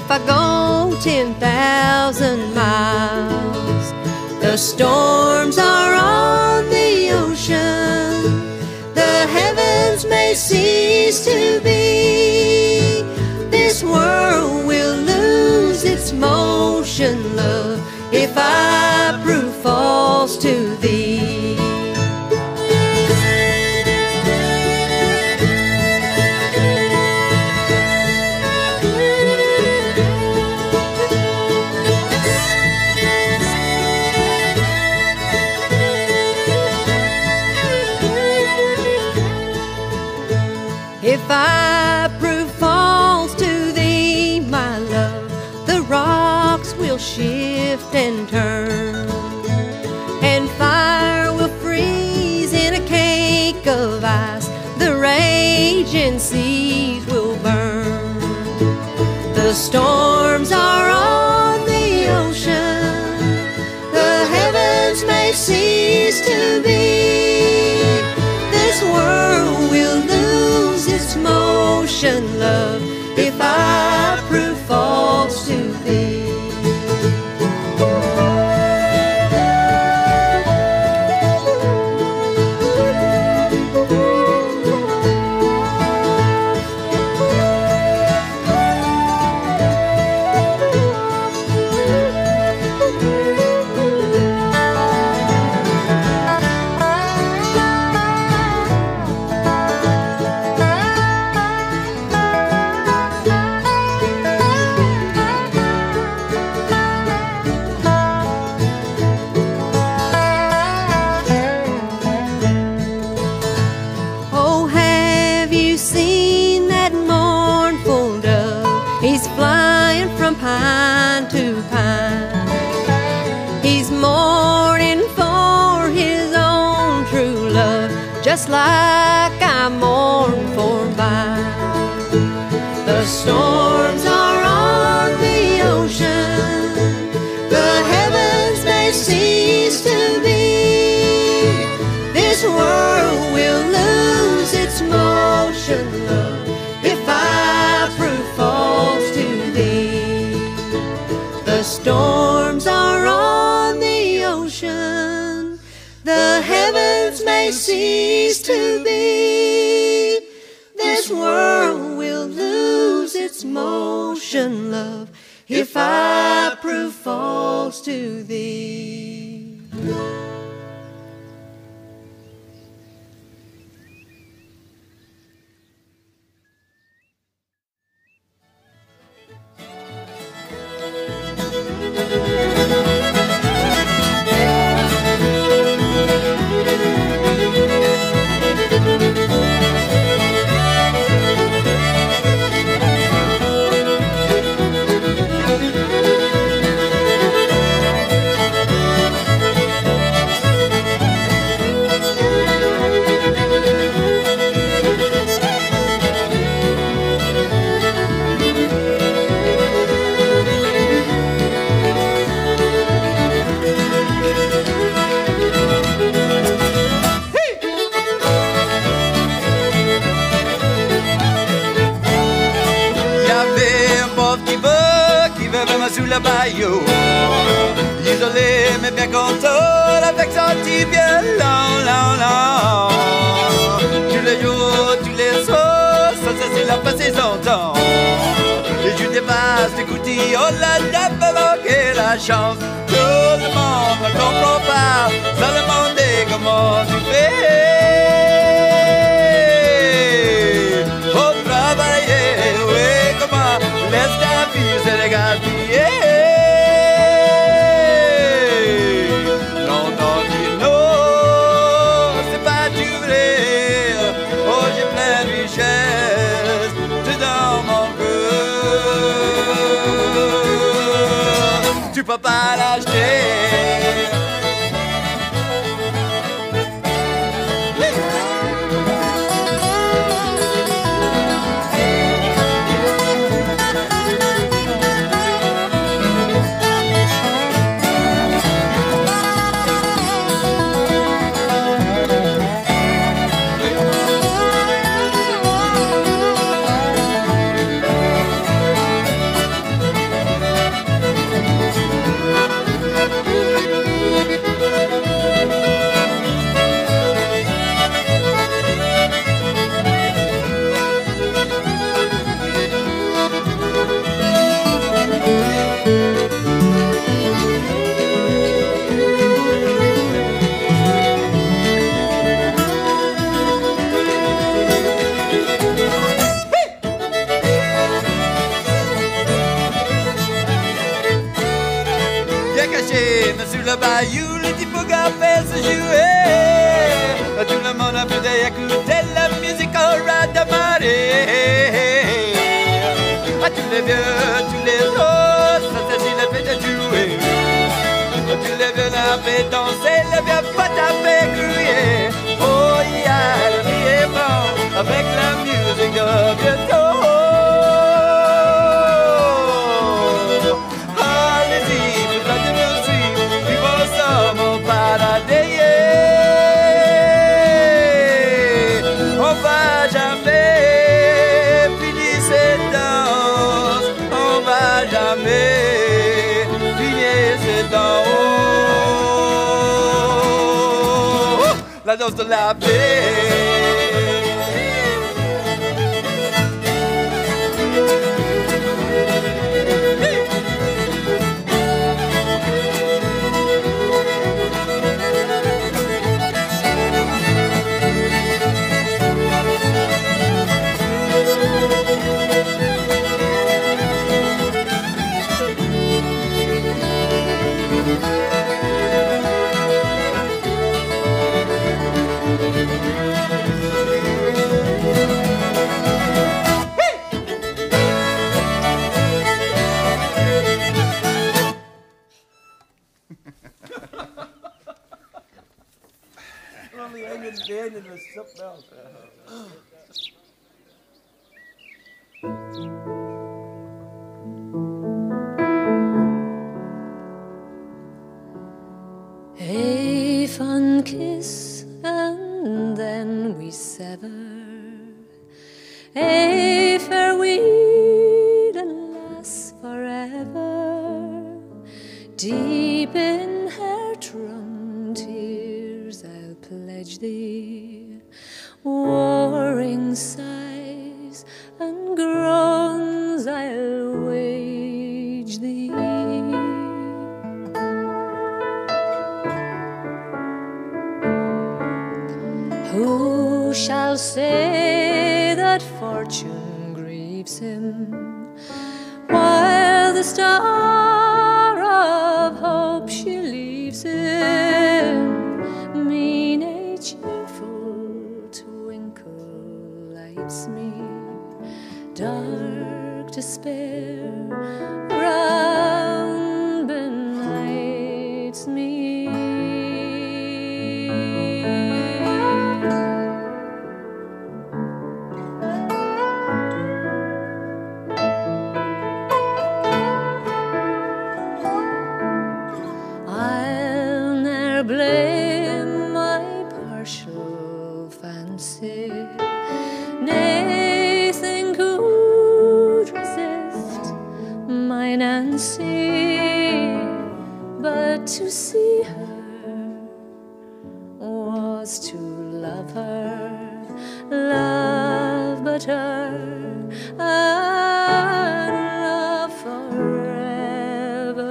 if I go ten thousand miles. The storms are on the ocean, the heavens may cease to be. This world will lose its motion, love, if I prove false to thee. If I prove false to thee, my love, the rocks will shift and turn, and fire will freeze in a cake of ice, the raging seas will burn. The storms are on the ocean, the heavens may cease to be. This world will lose its motion, love, if I prove false to thee. Pine to pine, he's mourning for his own true love, just like I mourn for mine. The storms are on the ocean, the heavens may cease to be. This world will lose its motion, love, if I prove false to thee. The storms are on the ocean, the heavens may cease to be. This world will lose its motion, love, if I prove false to thee. Sous le bayou, isolé mais bien content, avec son petit violon, long, long. Tous les jours, tous les soirs, ça, ça c'est la passé son temps. Et je dépasse des coutilles, oh là là, pas manquer la chance. Tout le monde ne comprend pas, ça demandait comment tu fais. Faut travailler, oui, comment, laisse ta vie se regarder. Tu peux pas l'acheter. sur le bayou, le typographe se jouait. Tout le monde a pu écouter la musique au Radamari. Tous les vieux, tous les autres, ça c'est le fait de jouer. Tous les vieux l'ont fait danser, le vieux pote a fait crier. Oh yeah, le riz est bon avec la musique de bientôt. Allez-y, vous faites de suivre, puis vos sommes au paradis. On va jamais finir cette danse, on va jamais finir cette danse. La danse de la paix. A fond kiss and then we sever. A farewell that lasts forever. Deep in her drum tears I'll pledge thee. Warring sighs and groans I'll wage thee. Who shall say that fortune grieves him while the star of hope she leaves him? Mean a cheerful twinkle lights me, dark despair round benights me. Blame my partial fancy, nay, think could resist my Nancy, but to see her was to love her, love but her, and love forever.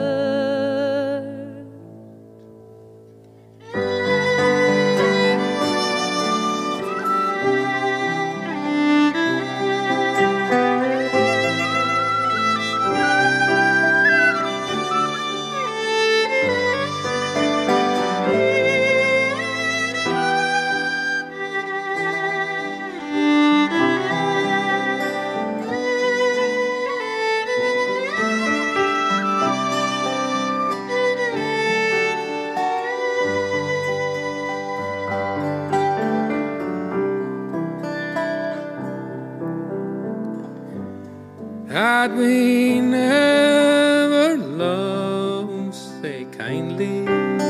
Had we never loved, say kindly,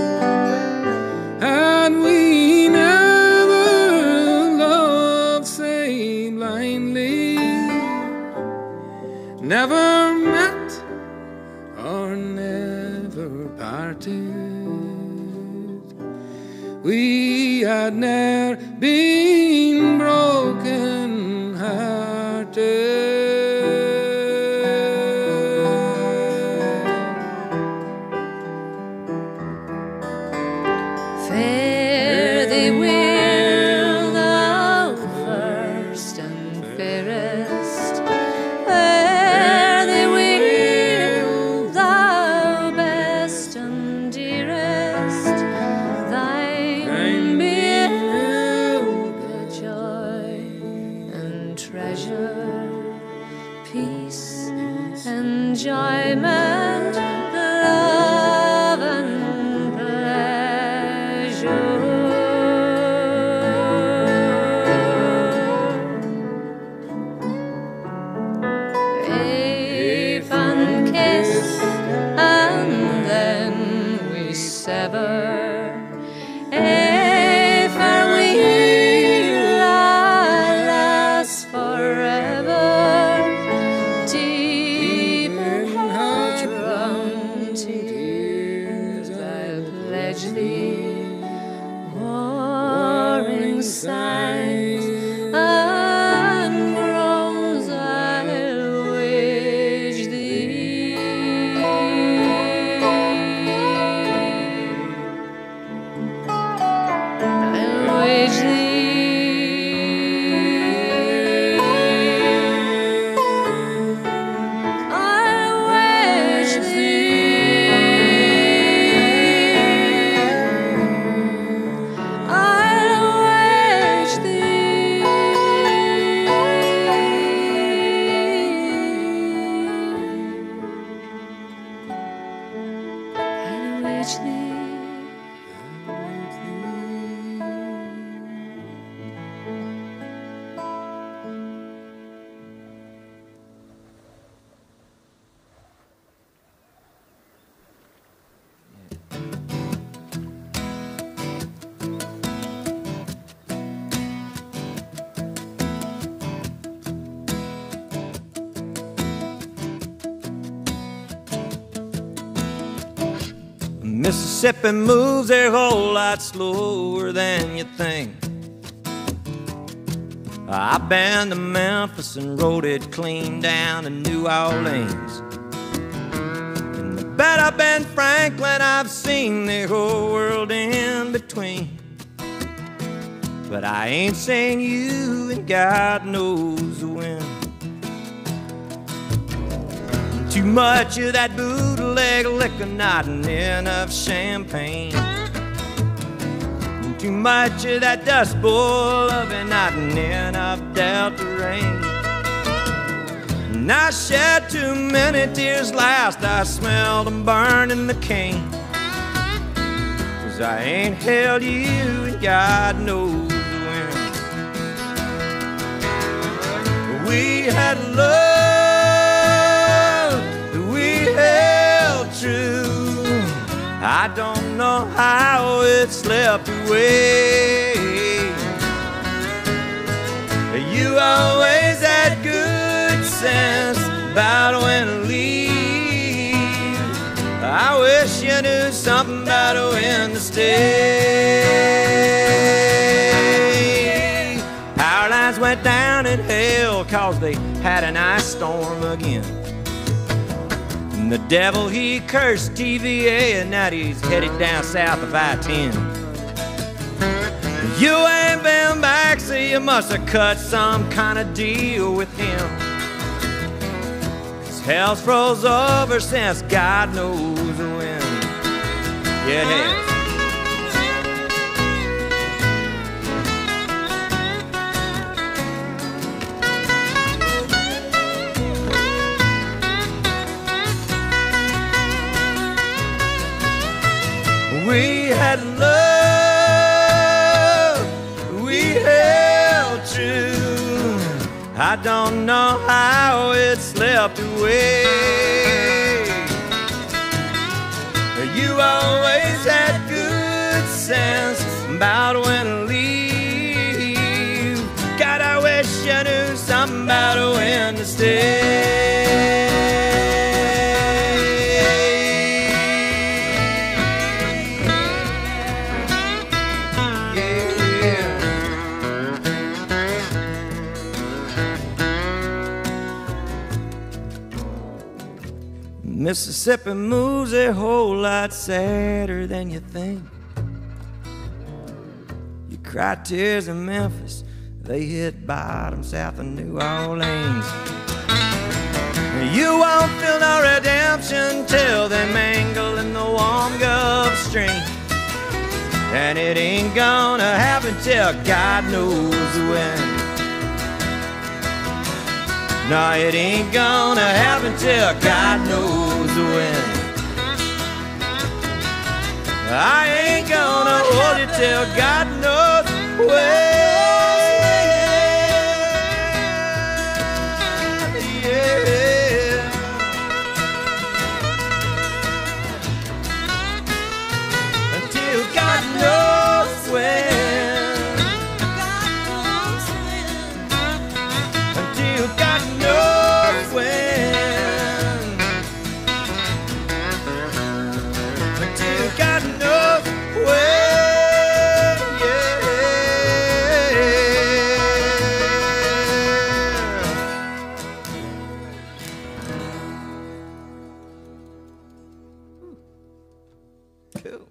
had we never loved, say blindly, never met or never parted, we had ne'er been broken hearted. Fare thee well, thou first and fairest. Fare thee well, thou best and dearest. sever. If our will lasts forever, deep in heart-wrung tears I'll pledge thee, warring sighs and groans I'll wage thee. I'll wage thee. I'll wage thee. I'll wage thee. I'll wage thee. Mississippi moves a whole lot slower than you think. I've been to Memphis and rode it clean down to New Orleans. And I bet I've been Franklin, I've seen the whole world in between. But I ain't seen you, and God knows when. Too much of that bootleg liquor, not enough champagne. Too much of that Dust Bowl loving, not enough Delta rain. And I shed too many tears last I smelled them burning the cane. 'Cause I ain't held you, and God knows when. We had love held true. I don't know how it slipped away. You always had good sense about when to leave. I wish you knew something about when to stay. Power lines went down in hell 'cause they had an ice storm again. And the devil, he cursed T V A, and now he's headed down south of I ten. You ain't been back, so you must have cut some kind of deal with him. 'Cause hell's froze over since God knows when. Yeah, it has. We had love, we held true. I don't know how it slipped away. You always had good sense about when to leave. God, I wish you knew something about when to stay. Mississippi moves a whole lot sadder than you think. You cry tears in Memphis, they hit bottom south of New Orleans. You won't feel no redemption till they mingle in the warm Gulf Stream. And it ain't gonna happen till God knows when. No, it ain't gonna happen till God knows when. I ain't gonna hold you till God knows when. Yeah. Cool.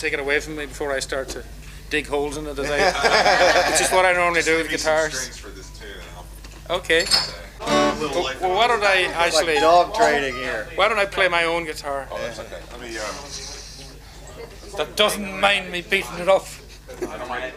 take it away from me before I start to dig holes in it, as I, which is what I normally do with guitars. For this too, okay. Well, well, why don't I actually... Like dog trading here. Why don't I play my own guitar? Oh, that's okay. Let me, um... That doesn't mind me beating it up. I don't mind.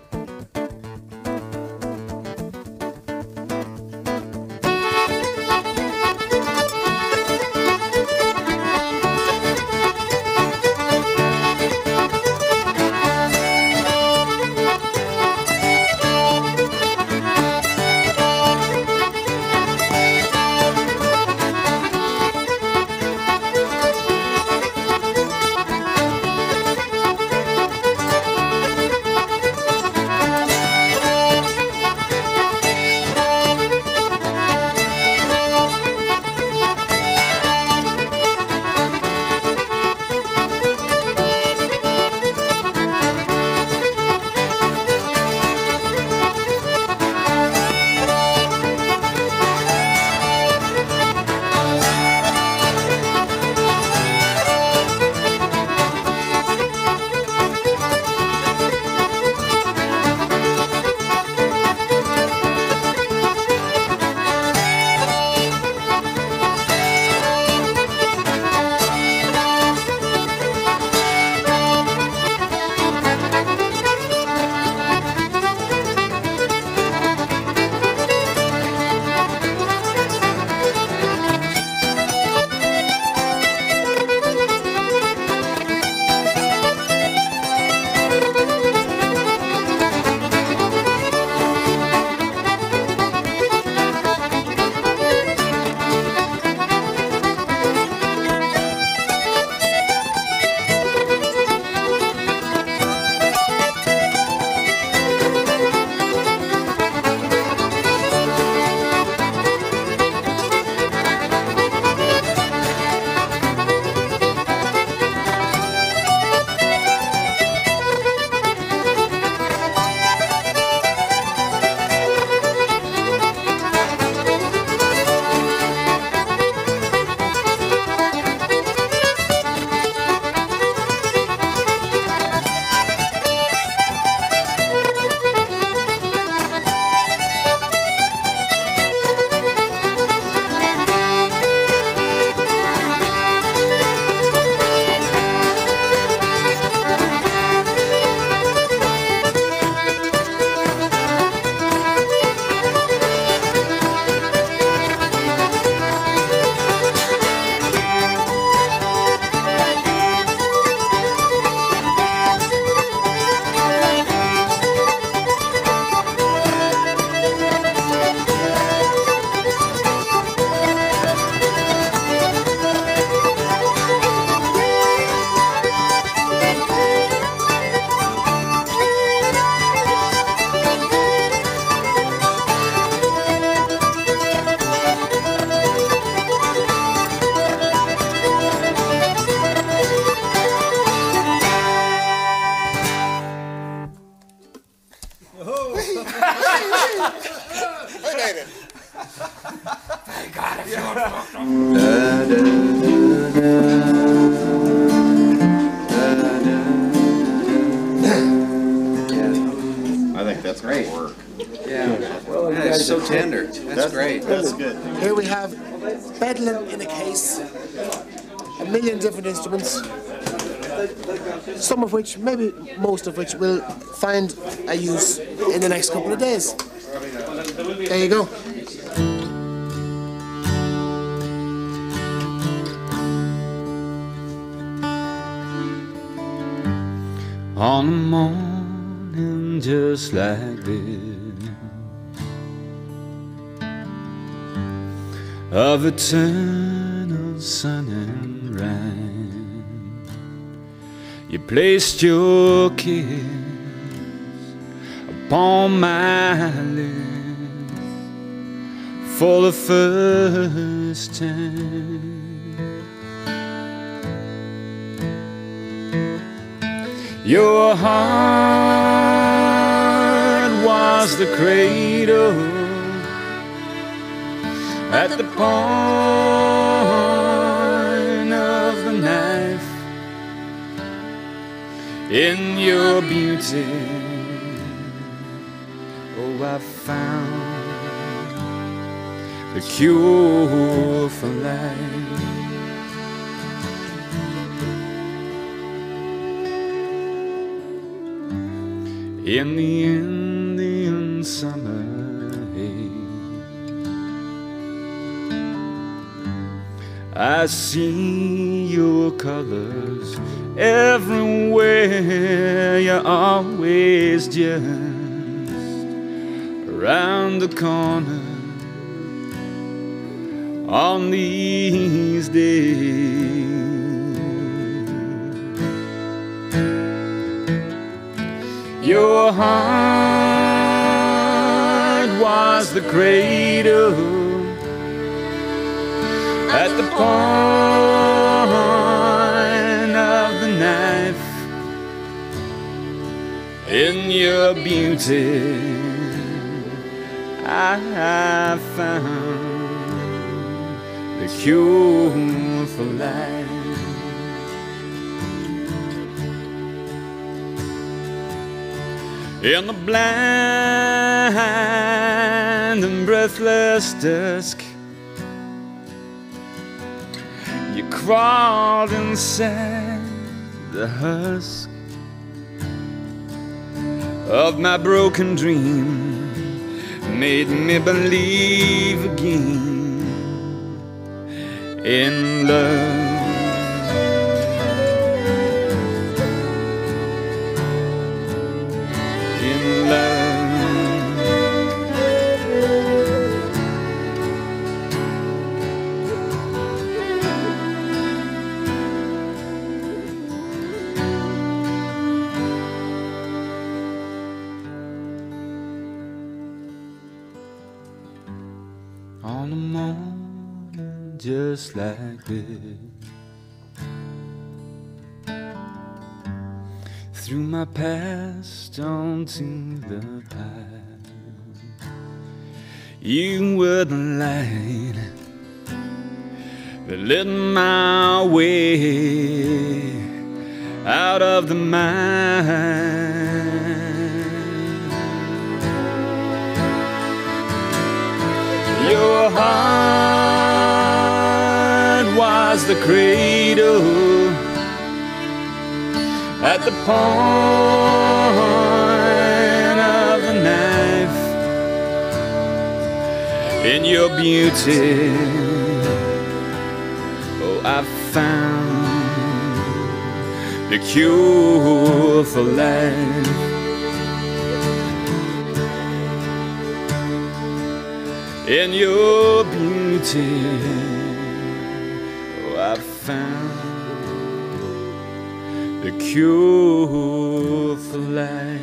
I think that's great work. Yeah. Well, yeah, it's so tender. That's, That's great. That's good. Here we have Bedlam in a case, a million different instruments, some of which, maybe most of which, will find a use in the next couple of days. There you go. On a morning just like this, of eternal sun and rain, you placed your kiss upon my lips for the first time. Your heart was the cradle at the point of the knife. in your beauty. Oh, I found the cure for life. In the Indian summer haze, I see your colors everywhere. You're always just around the corner on these days. Your heart was the cradle at the point of the knife. In your beauty I found the cure for life. In the blind and breathless dusk, you crawled inside the husk of my broken dream, made me believe again in love. On a morning just like this, threw my past onto the pile. You were the light that lit my way out of the mine. Your heart was the cradle at the point of the knife. In your beauty, oh, I found the cure for life. In your beauty, oh, I found the cure for life.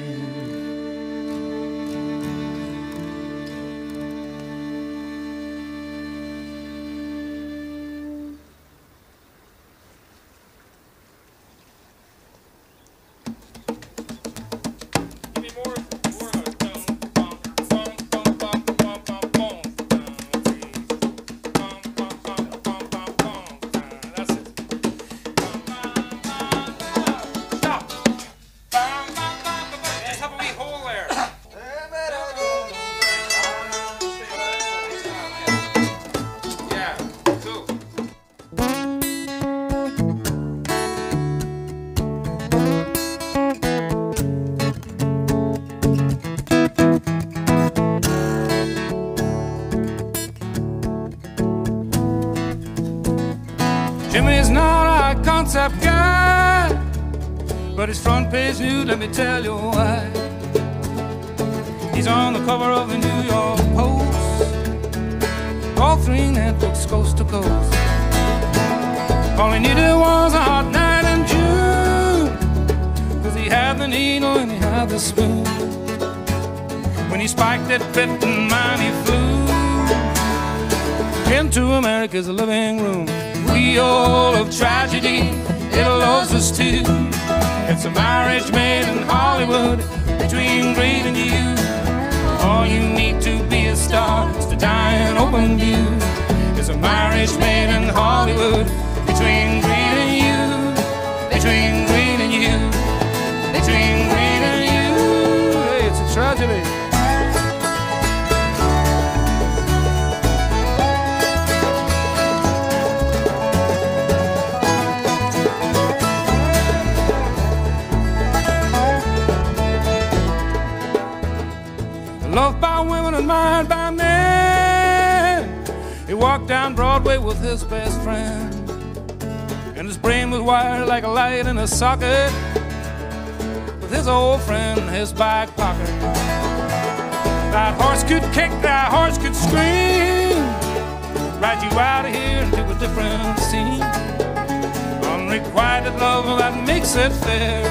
Jimmy's not a concept guy, but his front page news, let me tell you why. He's on the cover of the New York Post, all three networks coast to coast. All he needed was a hot night in June, 'cause he had the needle and he had the spoon. When he spiked that bit and mine, he flew into America's living room. Wheel of tragedy, it loves us too. It's a marriage made in Hollywood between greed and you. All you need to be a star is to die in open view. It's a marriage made in Hollywood between greed and you, between greed and you. tragedy. Loved by women, admired by men. He walked down Broadway with his best friend, and his brain was wired like a light in a socket, with his old friend in his back pocket. That horse could kick, that horse could scream, ride you out of here into a different scene. Unrequited love that makes it fair.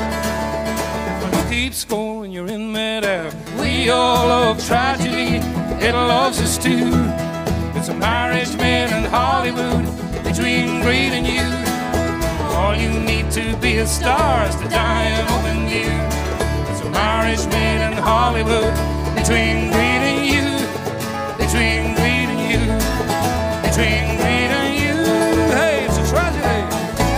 Keep score when you're in midair. We all love tragedy, it loves us too. It's a marriage made in Hollywood between greed and you. All you need to be a star is to die in open view. It's a marriage made in Hollywood between greed and you, between greed and you, between greed and you. Hey, it's a tragedy.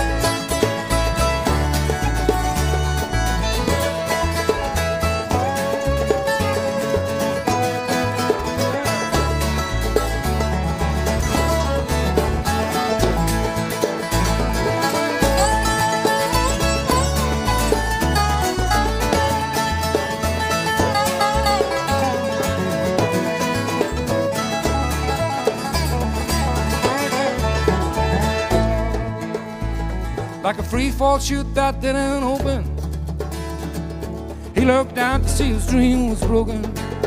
Like a free fall chute that didn't open, he looked down to see his dream was broken.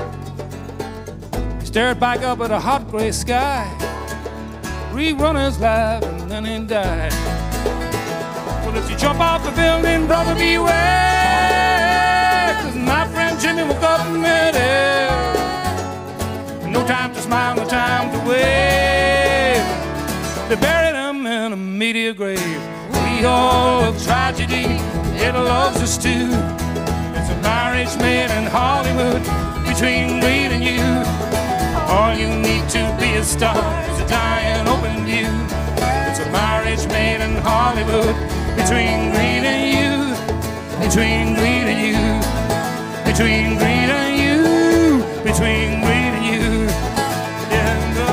He stared back up at a hot gray sky, rerun his life and then he died. Well, if you jump off the building, brother, beware, 'cause my friend Jimmy woke up in midair. No time to smile, no time to wave. They buried him in a meteor grave. We all love tragedy, it loves us too. It's a marriage made in Hollywood between greed and you. All you need to be a star is a die in open view. It's a marriage made in Hollywood between greed and you, between greed and you, between greed and you, between greed and you. And oh,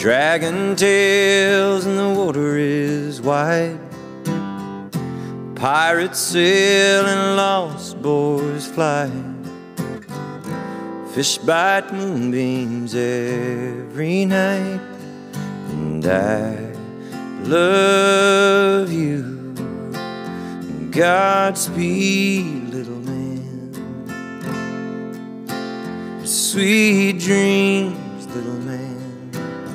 Dragon tails and the water is wide. Pirates sail and lost boys fly. Fish bite moonbeams every night. And I love you. Godspeed, little man. Sweet dreams, little man.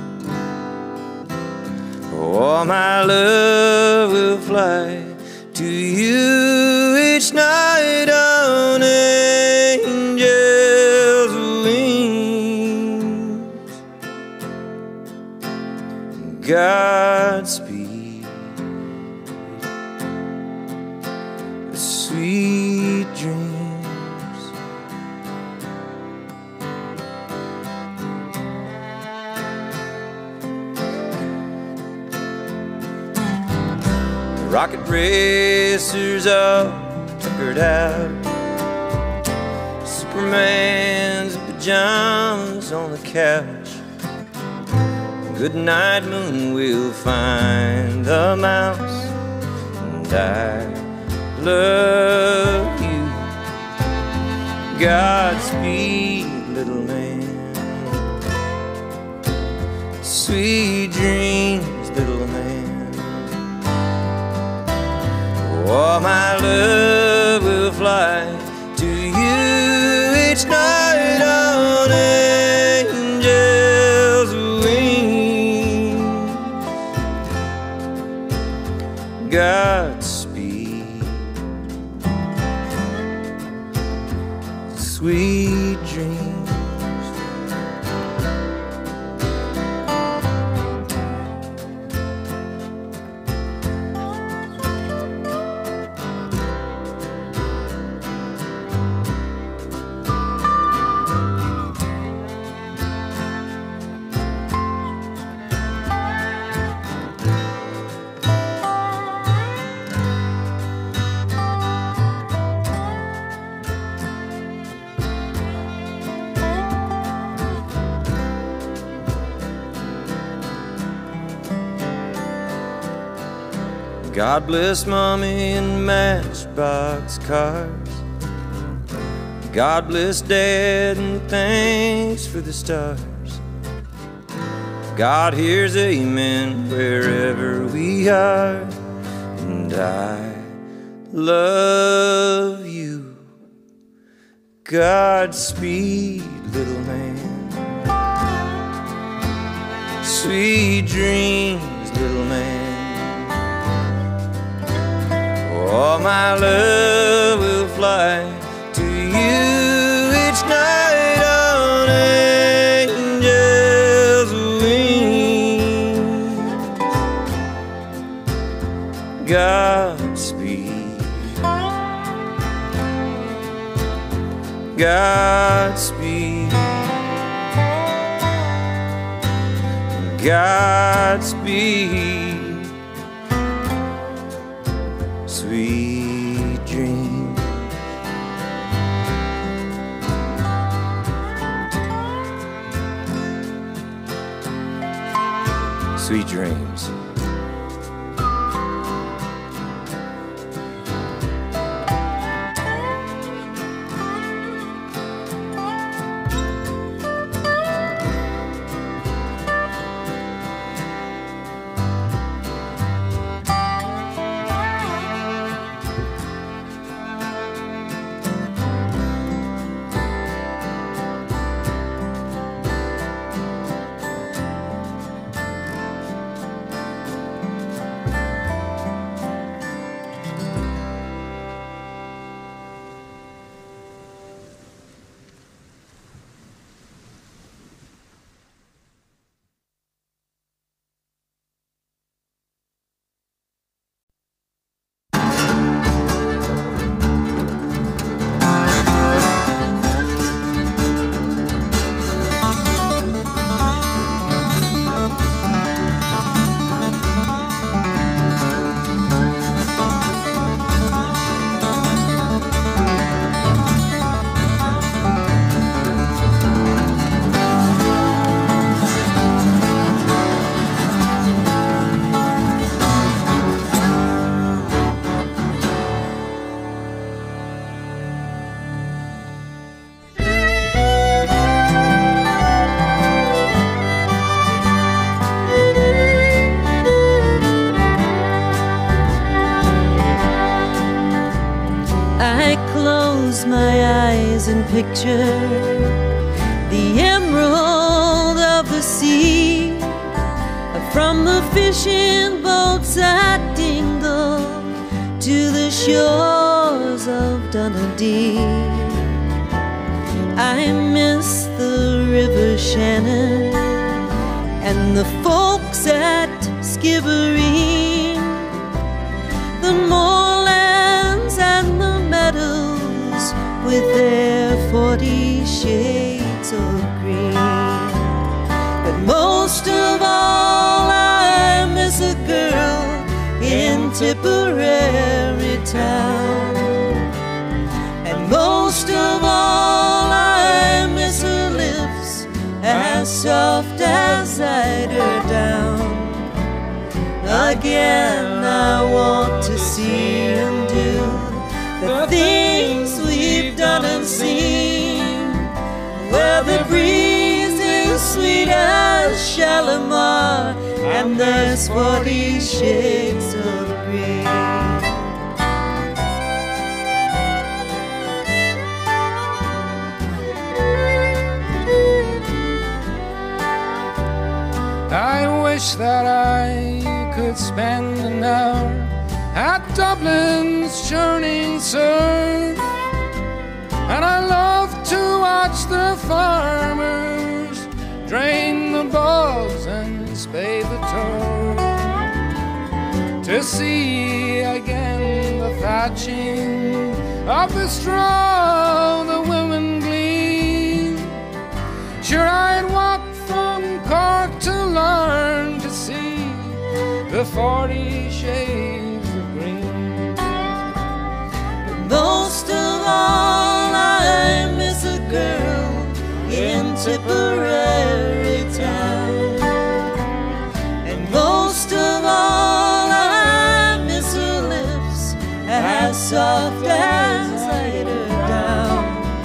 Oh, my love will fly to you each night on angel's wings. Godspeed, sweet dreams. The rocket racers all tuckered out. Superman's pajamas on the couch. Good night, moon, we'll find the mouse. And I love you. Godspeed, little man. Sweet dreams, little man. Oh, my love will fly to you each night on angel's wings. Godspeed, sweet dreams. God bless Mommy and Matchbox cars. God bless Dad and thanks for the stars. God hears amen wherever we are. And I love you. Godspeed, little man. Sweet dreams, little man. Oh, my love will fly to you each night on angel's wings. Godspeed, Godspeed, Godspeed. Sweet dreams. Sweet dreams. my eyes and picture the emerald of the sea. From the fishing boats at Dingle to the shores of Dundee, I miss the River Shannon and the folks at Skibbereen, the moorlands and the meadows with their forty shades of green. But most of all, I miss a girl in Tipperary town. And most of all, I miss her lips as soft as cider down. Again, I want to see and do the things we've done and seen, where the breeze is sweet as Shalimar and there's forty shades of green. I wish that I could spend an hour at Dublin's churning surf, and I love to watch the farmers drain the bogs and spade the turf, to see again the thatching of the straw the women glean. Sure, I'd walk from Cork to learn to see the forty shades of green. But most of all, I miss a girl in Tipperary town. And most of all, I miss her lips as soft as cider down.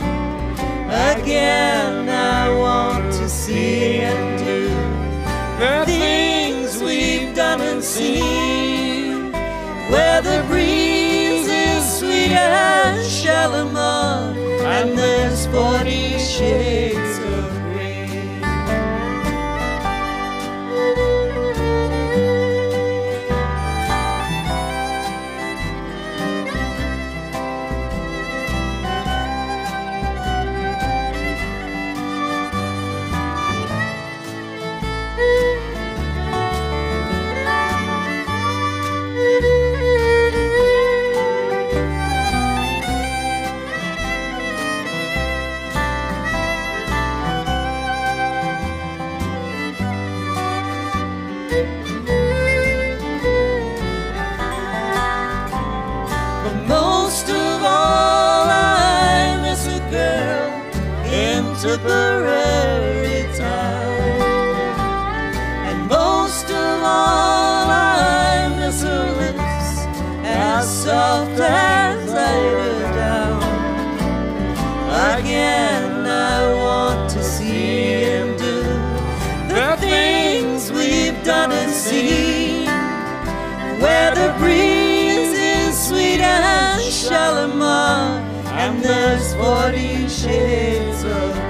Again, I want to see and do the things we've done and seen, where the breeze is sweet as Shalimar and there's forty shades of green. Tipperary town. And most of all, I miss her lips as soft as cider down. Again, I want to see and do the things we've done and seen, where the breeze is sweet as Shalimar and there's forty shades of green.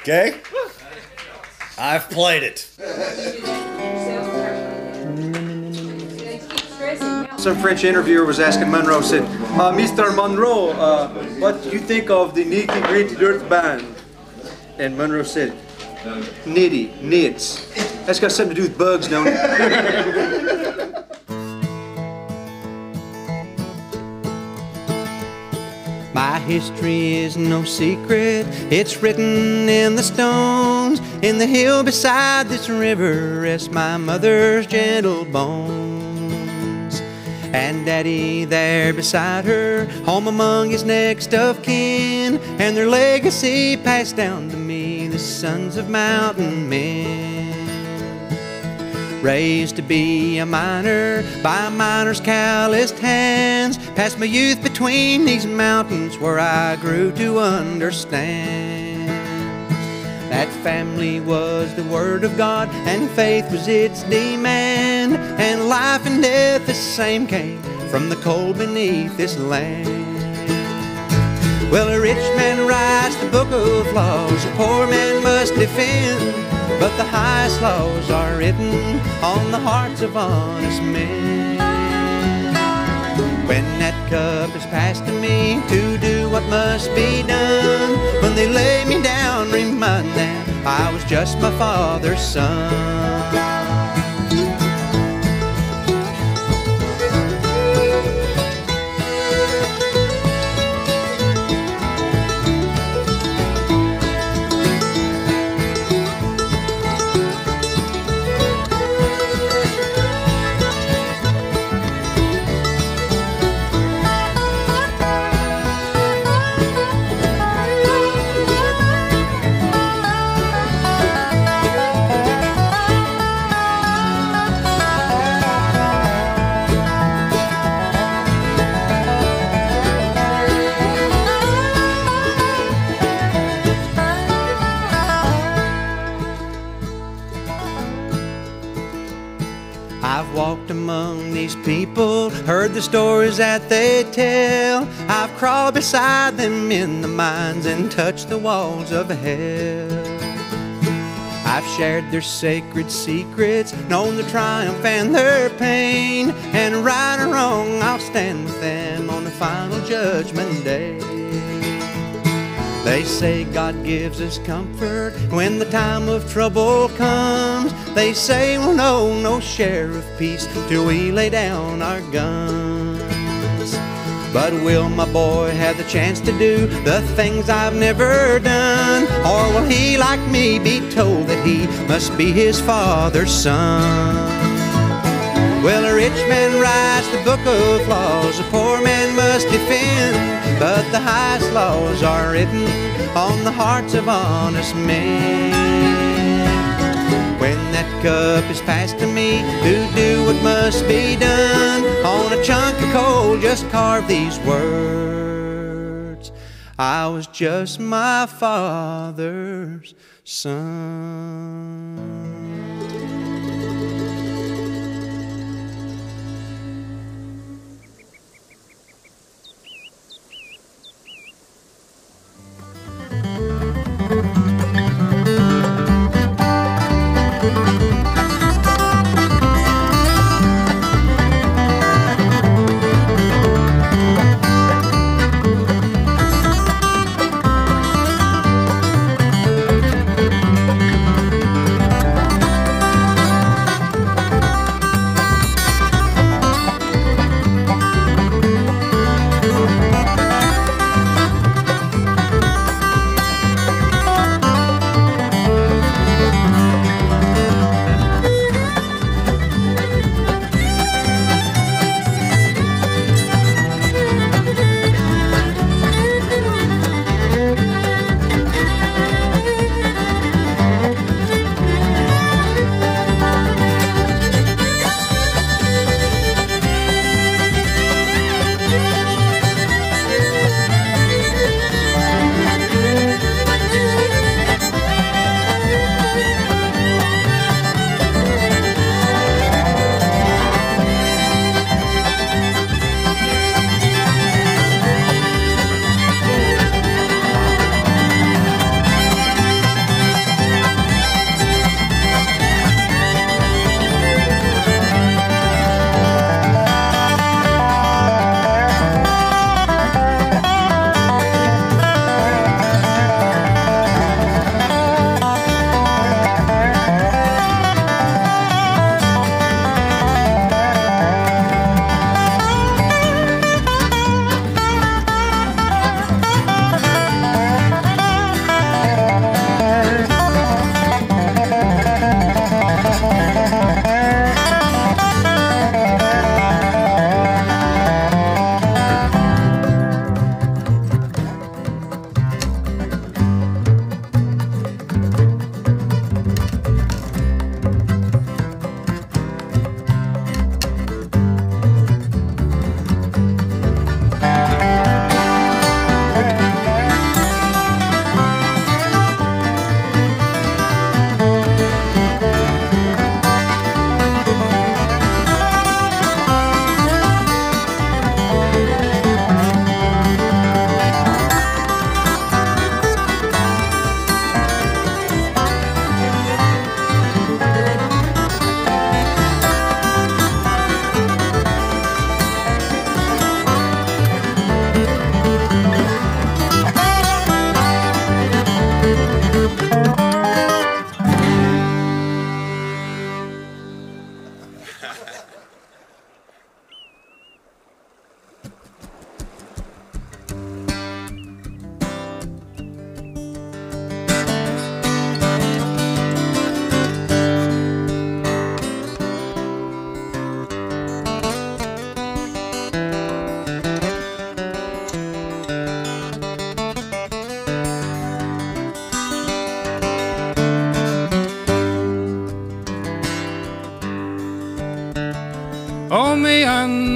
Okay? I've played it. Some French interviewer was asking Monroe, said, uh, Mister Monroe, uh, what do you think of the Nitty Gritty Dirt Band? And Monroe said, nitty, nits. That's got something to do with bugs, don't it? My history is no secret, it's written in the stones. In the hill beside this river rests my mother's gentle bones. And Daddy there beside her, home among his next of kin. And their legacy passed down to me, the sons of mountain men. Raised to be a miner by a miner's calloused hands. Passed my youth between these mountains where I grew to understand that family was the word of God and faith was its demand. And life and death the same came from the cold beneath this land. Well, a rich man writes the book of laws, a poor man must defend. But the highest laws are written on the hearts of honest men. When that cup is passed to me to do what must be done, when they lay me down, remind them I was just my father's son. I've walked among these people, heard the stories that they tell. I've crawled beside them in the mines and touched the walls of hell. I've shared their sacred secrets, known their triumph and their pain. And right or wrong, I'll stand with them on the final judgment day. They say God gives us comfort when the time of trouble comes. They say we'll know no share of peace till we lay down our guns. But will my boy have the chance to do the things I've never done? Or will he, like me, be told that he must be his father's son? Well, a rich man writes the book of laws, a poor man must defend. But the highest laws are written on the hearts of honest men. When that cup is passed to me to do what must be done, on a chunk of coal just carve these words: I was just my father's son.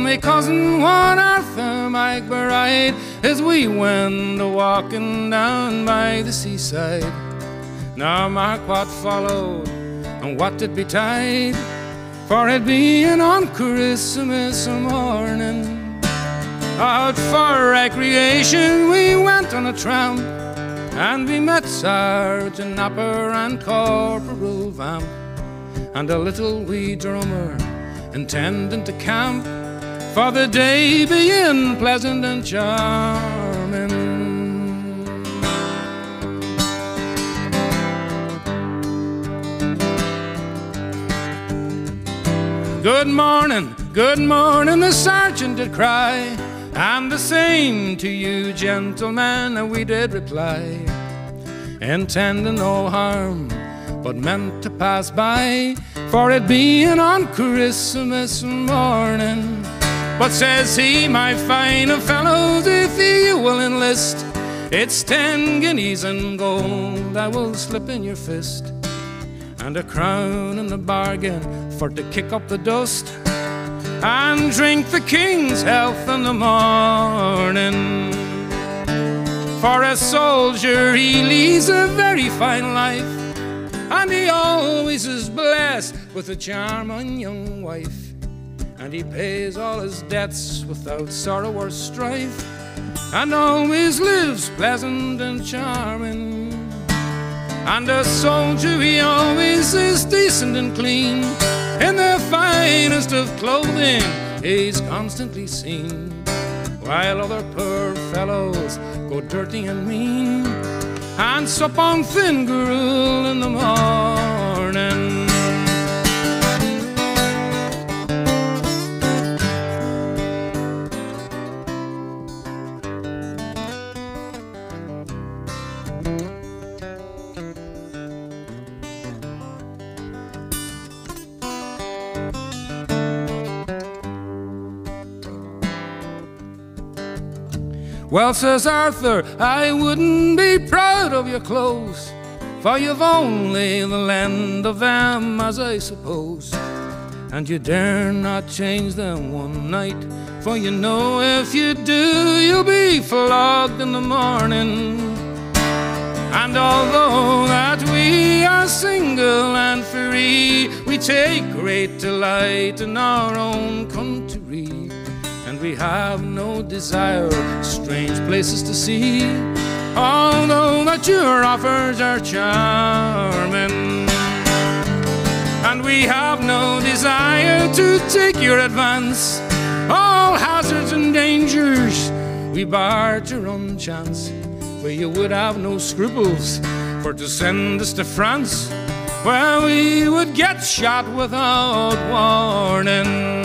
me cousin one Arthur McBride as we went a-walking down by the seaside. Now mark what followed and what did betide, for it being on Christmas morning. Out for recreation we went on a tramp, and we met Sergeant Napper and Corporal Vamp, and a little wee drummer intending to camp, for the day being pleasant and charming. Good morning, good morning, the sergeant did cry, and the same to you, gentlemen, we did reply, intending no harm, but meant to pass by, for it being on Christmas morning. But says he, my fine fellows, if you will enlist, it's ten guineas in gold I will slip in your fist, and a crown in the bargain for to kick up the dust and drink the king's health in the morning. For a soldier he leads a very fine life, and he always is blessed with a charming young wife, and he pays all his debts without sorrow or strife, and always lives pleasant and charming. And a soldier he always is decent and clean, in the finest of clothing he's constantly seen, while other poor fellows go dirty and mean, and sup on thin gruel in the morning. Well, says Arthur, I wouldn't be proud of your clothes, for you've only the lend of them, as I suppose, and you dare not change them one night, for you know if you do, you'll be flogged in the morning. And although that we are single and free, we take great delight in our own country, and we have no desire strange places to see, although that your offers are charming. And we have no desire to take your advance, all hazards and dangers we bar to run chance, where you would have no scruples for to send us to France, where we would get shot without warning.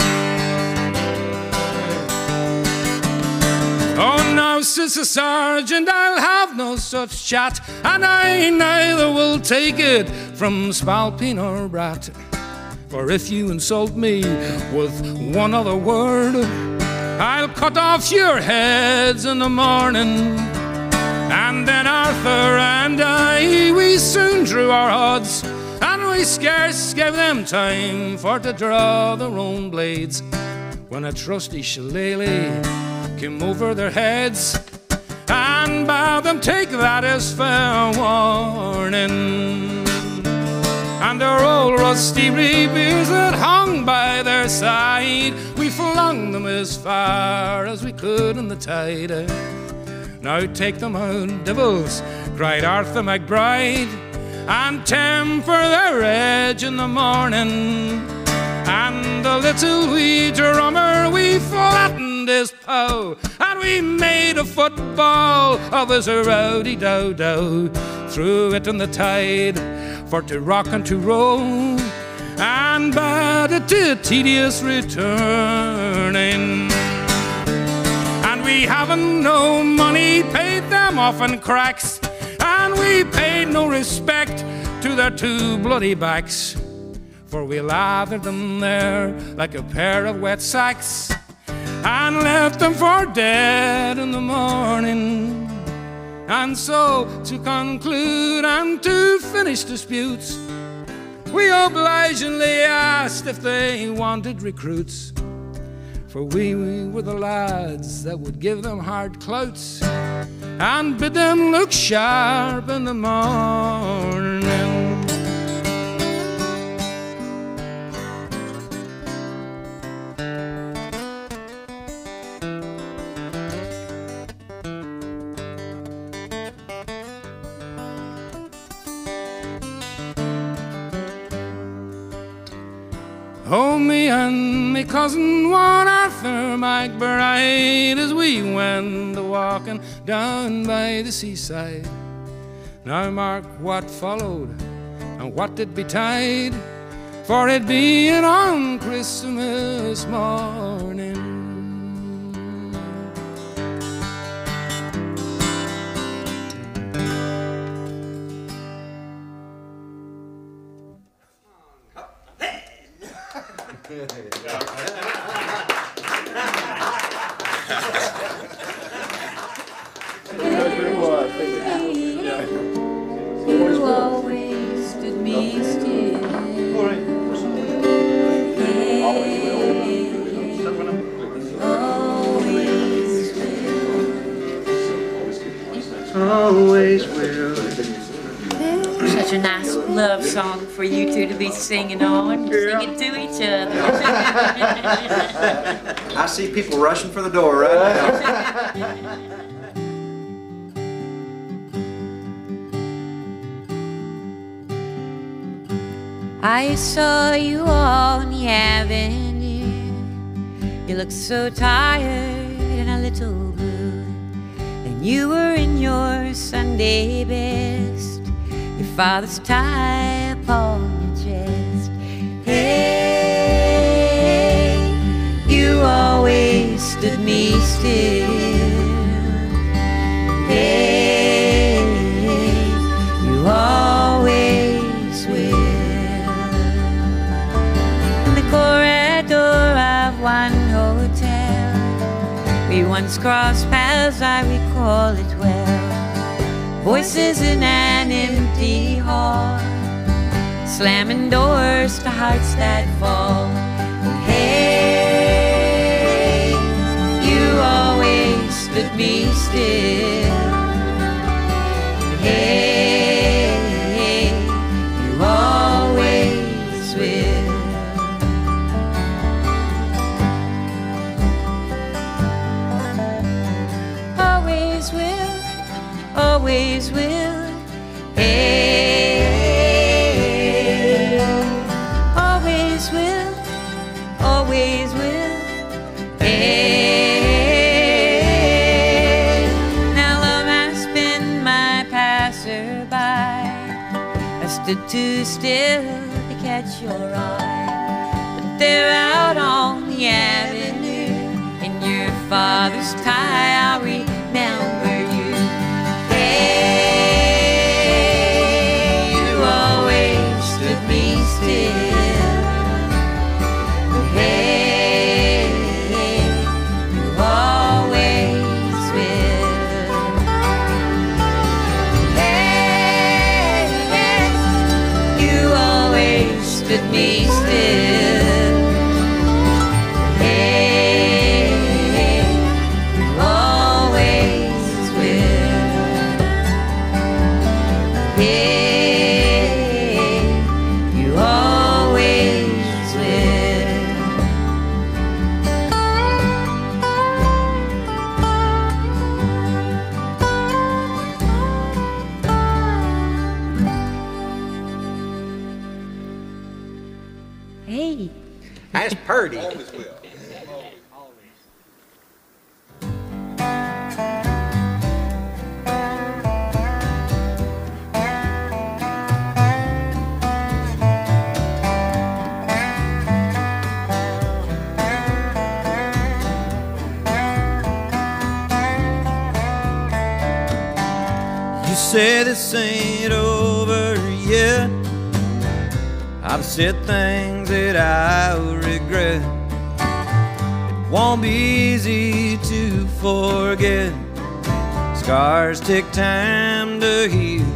Oh, now, says the sergeant, I'll have no such chat, and I neither will take it from Spalpeen or Brat, for if you insult me with one other word, I'll cut off your heads in the morning. And then Arthur and I, we soon drew our odds, and we scarce gave them time for to draw their own blades, when a trusty shillelagh came over their heads and bade them take that as fair warning. And their old rusty rapiers that hung by their side, we flung them as far as we could in the tide. Now take them out, devils, cried Arthur McBride, and temper their edge in the morning. And the little wee drummer, we flattened his pow, and we made a football of his rowdy dow dow, threw it in the tide for to rock and to roll, and bade it to tedious returning. And we haven't no money, paid them off in cracks, and we paid no respect to their two bloody backs, for we lathered them there like a pair of wet sacks, and left them for dead in the morning. And so, to conclude and to finish disputes, we obligingly asked if they wanted recruits, for we were the lads that would give them hard clouts and bid them look sharp in the morning. Oh, me and me cousin one Arthur McBride, as we went a-walking down by the seaside. Now mark what followed and what did betide, for it being on Christmas morning. You always stood me still. Always will. Such a nice love song for you two to be singing on, singing to each other. I see people rushing for the door right now. I saw you on the avenue. You looked so tired and a little blue, and you were in your Sunday best, your father's tie upon your chest. Hey, you always stood me still. Hey, you always will. In the corridor of one hotel, we once crossed paths, I recall it well. Voices in an empty hall, slamming doors to hearts that fall. Hey, you always stood me still. Hey, you always will. Always will. Always will. Hey, always will, always will. Hey, now love has been my passerby. I stood too still to catch your eye, but they're out on the avenue in your father's tie. I'll remember you. Hey, you always stood me still. Hey, you always will. Hey, you always stood me still. Hey, you always will. Hey, you always will. Hey, that's Purdy. You say this ain't over yet. I've said things that I regret. It won't be easy to forget. Scars take time to heal.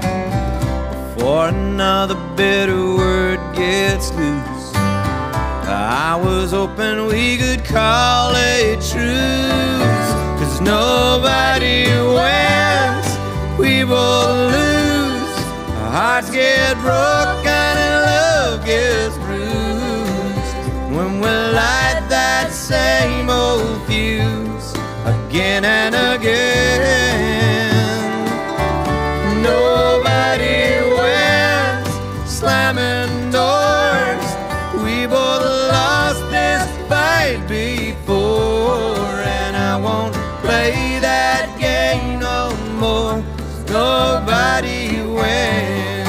Before another bitter word gets loose, I was hoping we could call it truce, 'cause nobody wins, we both lose. Our hearts get broken and love gets bruised when we light that same old fuse again and again. Nobody wins, slamming doors. We both lost this fight before, and I won't play that game no more. Nobody wins.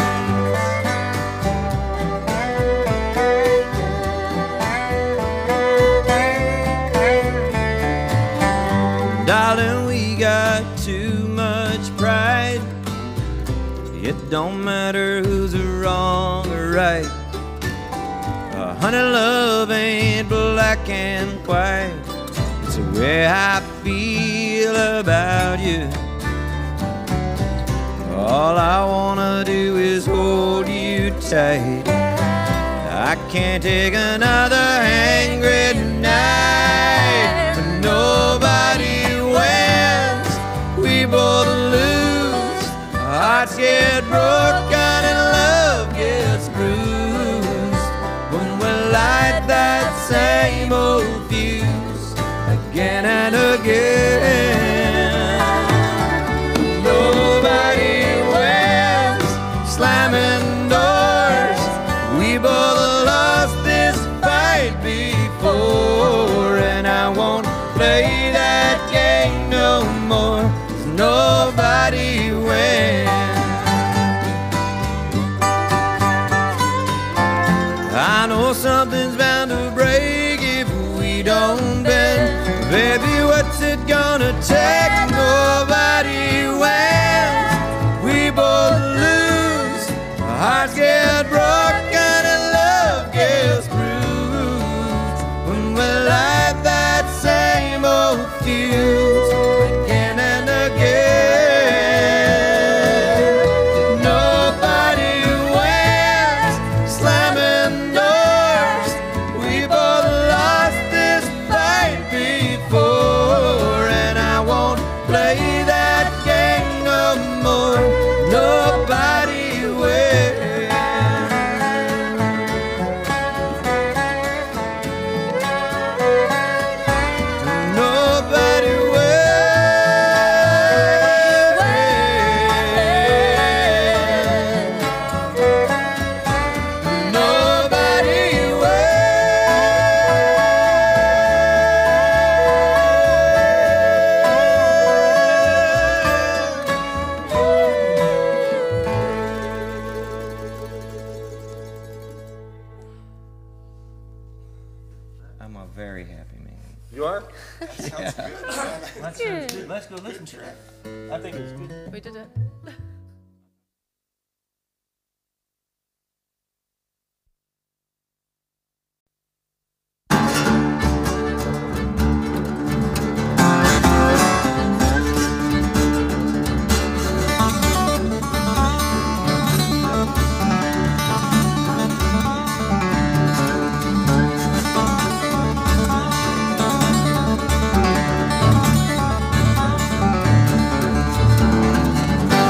Darling, we got too much pride. It don't matter who's wrong or right. Uh, honey, love ain't black and white. It's the way I feel about you. All I wanna do is hold you tight. I can't take another angry night. But nobody wins, we both lose. Our hearts get broken and love gets bruised when we light that same old fuse again and again. Nobody wins, slamming doors. We both lost this fight before, and I won't play that game no more. 'Cause nobody wins. I know something's bound to break if we don't bend. Baby, what's it gonna take? Nobody wins, we both lose. Our hearts get broken and love gets bruised when we light that same old fuse again and again. Nobody wins, slamming doors. We both lost this fight before, and I won't play that game no more. Nobody wins. Nobody wins. Nobody I'm a very happy man. You are? Yeah. That sounds good. Let's go listen to it. I think it's good. We did it. Thank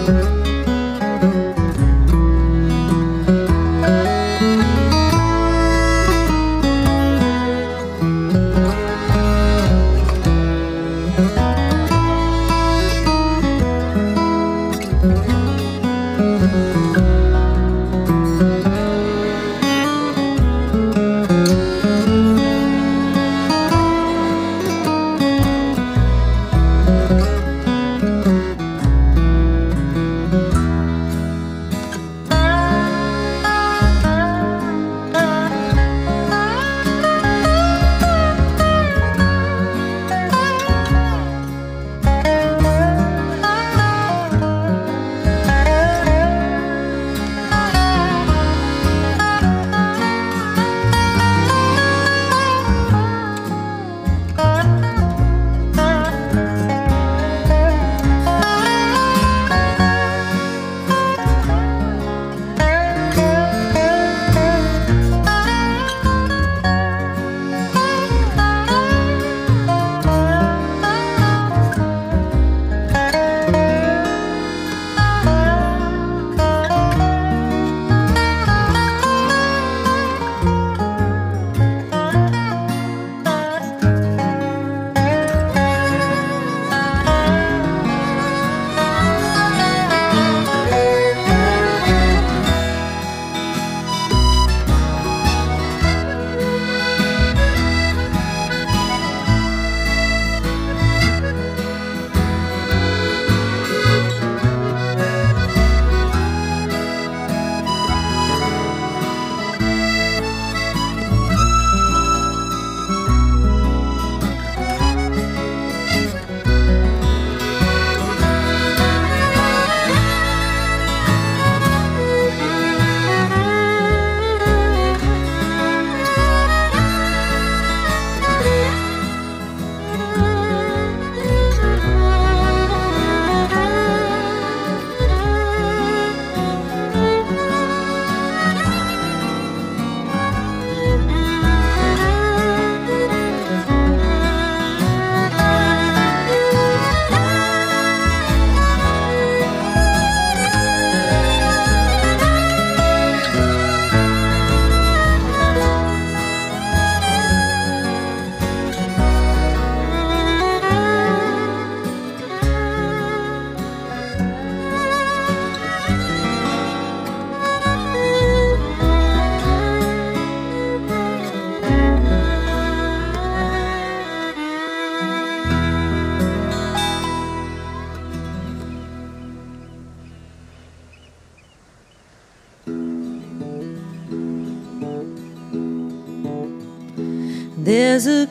There's a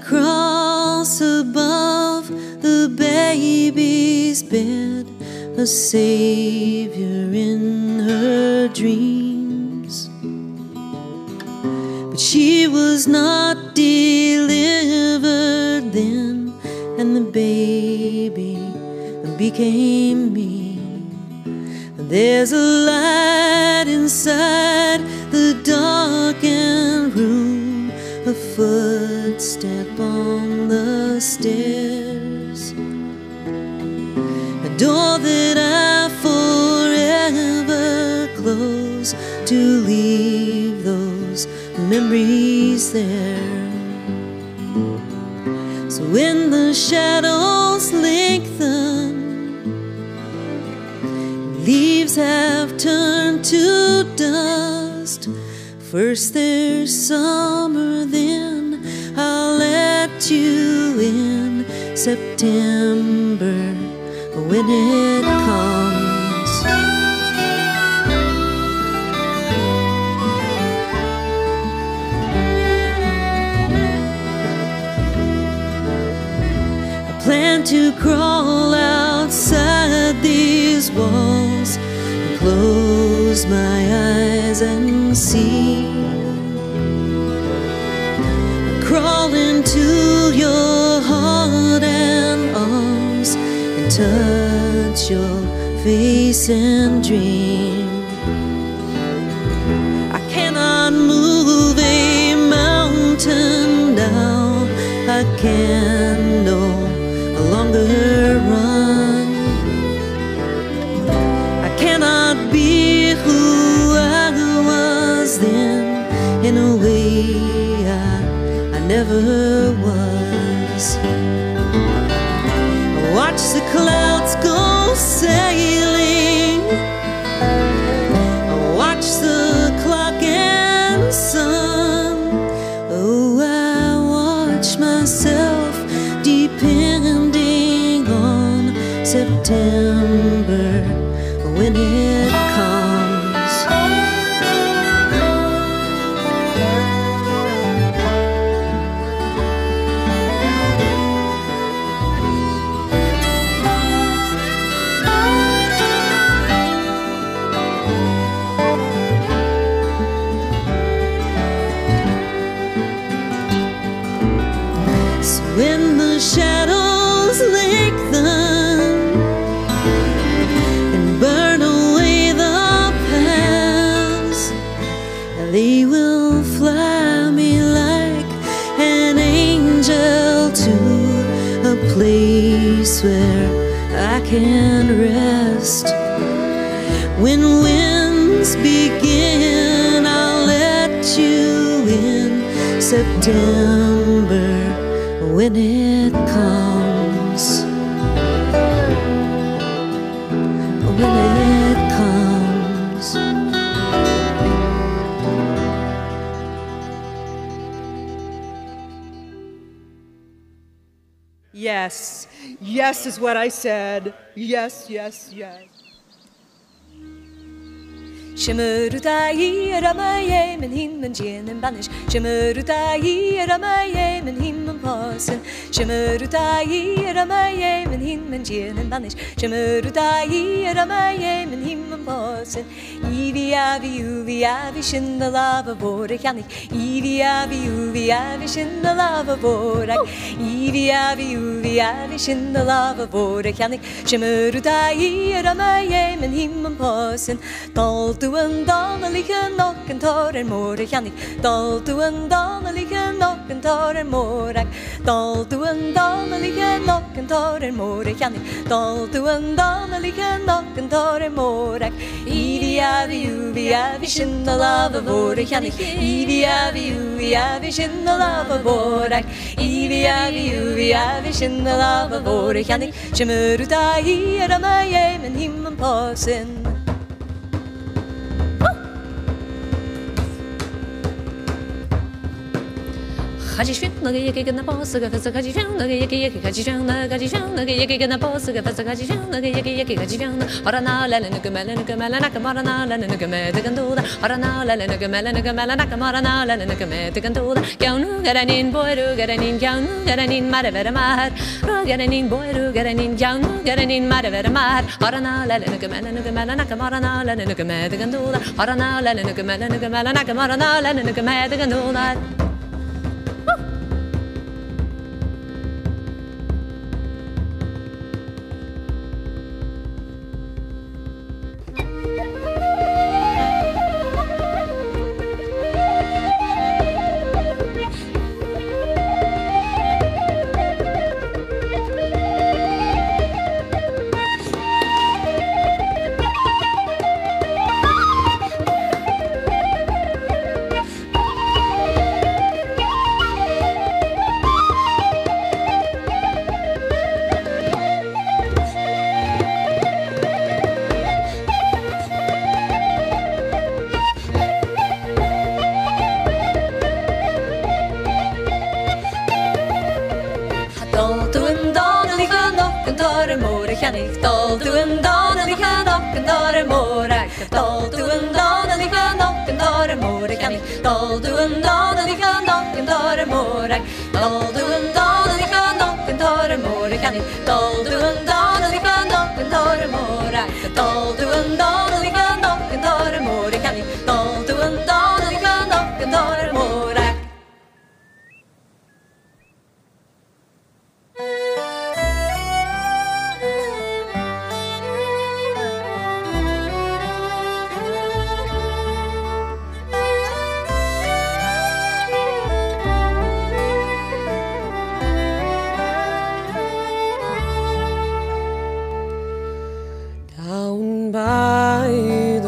cross above the baby's bed, a savior in her dreams. But she was not delivered then, and the baby became me. There's a light inside the darkened room, a footstep on the stairs, a door that I forever close to leave those memories there. So when the shadows lengthen, leaves have turned to dust, first there's summer, then I'll let you in September when it comes. I plan to crawl outside these walls, close my eyes and see, crawl into your heart and arms and touch your face and dream. I cannot move a mountain now, I can no longer run. I not be who I was then. In a way I, I never was. Watch the clouds go sailing, watch the clock and sun. Oh, I watch myself depending on September when it comes. When the shadows lengthen and burn away the past, they will fly me like an angel to a place where I can rest. When winds begin, I'll let you in September when it comes, when it comes. Yes, yes is what I said. Yes, yes, yes. Shimmerutai ramaye men himmen jenen banish. Shimmerutai ramaye men himmen passen. Shimmerutai ramaye men himmen jenen banish. Shimmerutai ramaye men himmen passen. Ivi avi uvi avi shin the lava bore kanik. Ivi avi uvi avi shin the lava bore. Ivi avi uvi avi shin the lava bore kanik. Shimmerutai ramaye men himmen passen. Tall to en dannelige nok en tar en morgen kan ik. Dal to en dannelige nok en tar en morgen. Dal to en dannelige nok en tar en morgen kan ik. Dal to en dannelige nok en tar en morgen. Ivi avi uvi avi shin the lava bore kan ik. Ivi avi uvi avi shin the lava bore. Ivi avi uvi avi shin the lava bore kan ik. Shimmerutai ramaye men himmen passen. 가지 쉰 너게 얘기 끝나 버스가 가서 가지 쉰 너게 얘기 얘기 가지 쉰 너 가지 쉰 너게 얘기 끝나 버스가 가서 가지 쉰 너게 얘기 얘기 가지 쉰 어라나 라는 그 말은 그 말은 아까 말하나 라는 그 매드간 도다 어라나 라는 그 말은 그 말은 아까 말하나 라는 그 매드간 도다 겨우 가라닌 보이루 가라닌 겨우 가라닌 말에 베라 말 가라닌 보이루 가라닌 겨우 가라닌 말에 베라 말 어라나 라는 그 말은 그 말은 아까 말하나 라는 그 매드간 도다 어라나 라는 그 말은 그 말은 아까 말하나 라는 그 매드간 도다 Dal du en dan en ik ga nok en daar en morgen. Dal du en dan en ik ga nok en daar en morgen. Dal du en dan en ik ga nok en daar en morgen. Dal du en dan en ik ga nok en daar en morgen. Dal du en dan en ik ga nok en daar en morgen. Dal du en dan en ik ga nok en daar en morgen. Dal du en dan en ik ga nok en daar en morgen. Down by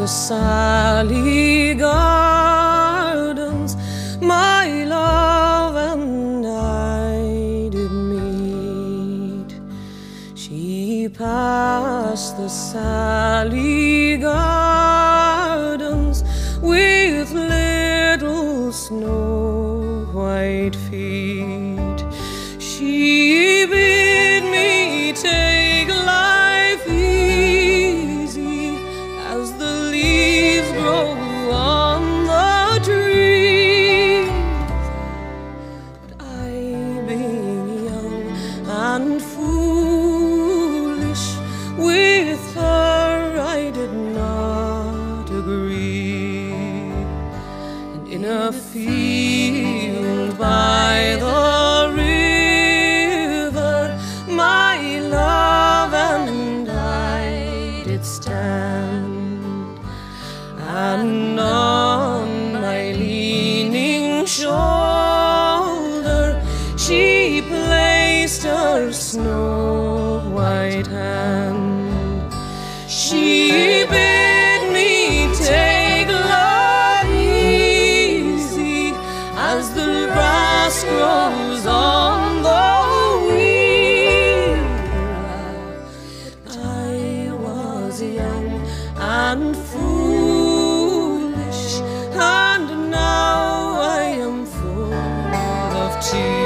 the Sally Gardens, my love and I did meet. She passed the Sally Gardens with little snow white feet. She bid me take life easy as the leaves grow on the trees. But I, being young and foolish, with her I did not agree. And in a field by the river, my love and I did stand, and on my leaning shoulder she placed her snow white hand. She bid me take love easy as the grass grows on the wheel. I was young and foolish, and now I am full of tears.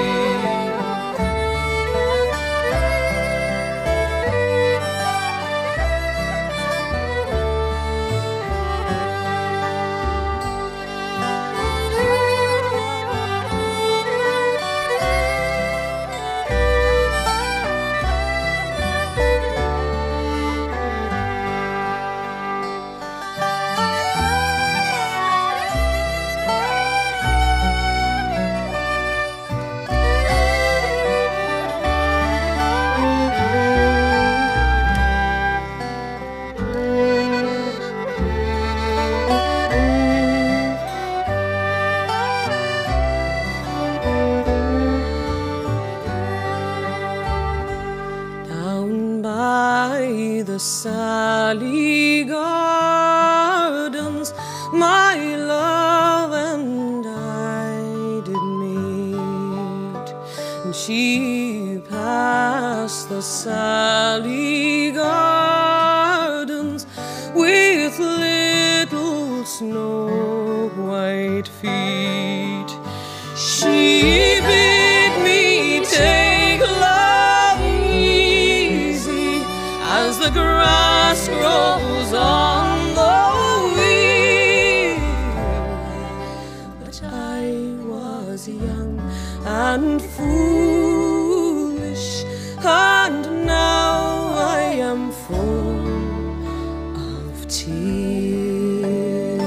Down by the Sally Gardens, my love and I did meet. And she passed the Sally Gardens with little snow white feet. She bid me take love easy as the grass grows on the wheel. But I was young and foolish, and now I am full of tears.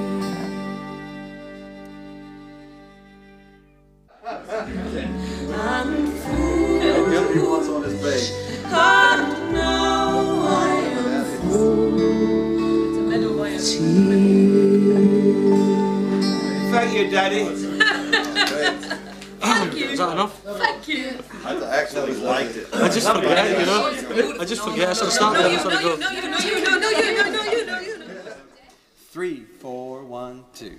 And foolish, and now I am full of tears. Thank you, Daddy. Thank you. Is that enough? Thank you. I actually liked it. I just forget, you know. I just forget. I sort of start there and sort of go. No, you, no, you, no, you, no, you, no, you, no, you. Three, four, one, two.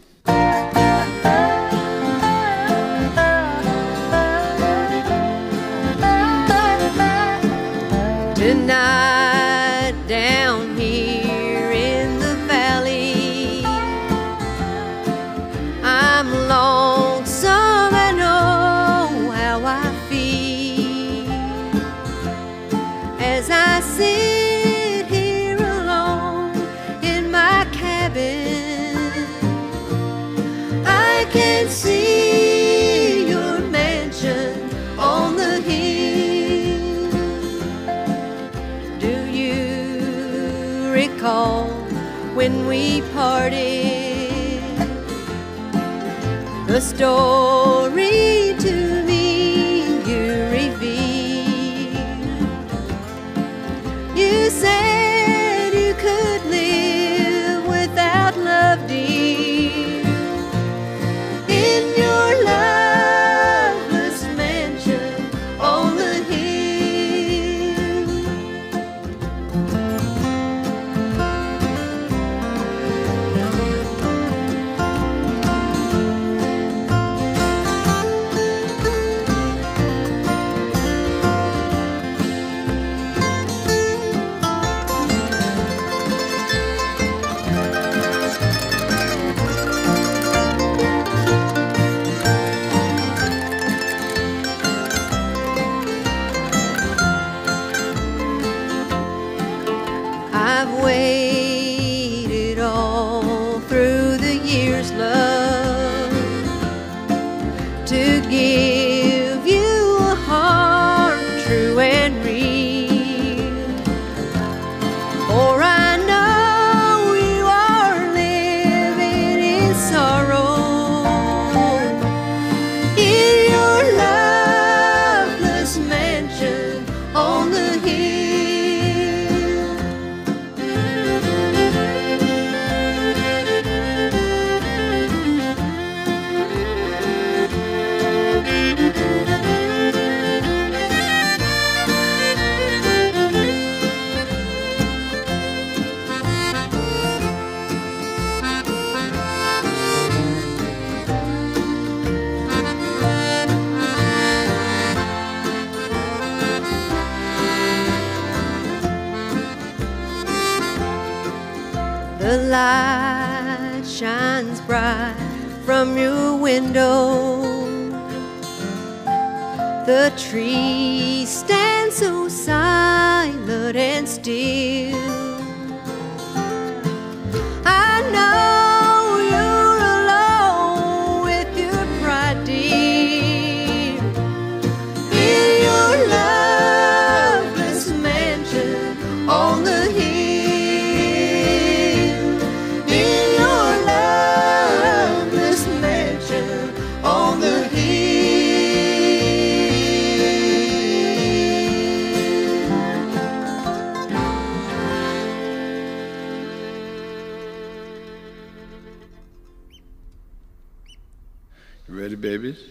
Tonight down here in the valley, I'm lonesome and oh how I feel as I sit here alone in my cabin. I can see your mansion on the hill. Recall when we parted, the story to me you revealed. You said you could live without love, dear, in your loveless mansion on the hill. The light shines bright from your window. The trees stand so silent and still. I know you're alone with your pride, dear, in your loveless mansion on the hill. In your loveless mansion on the hill. You ready, babies?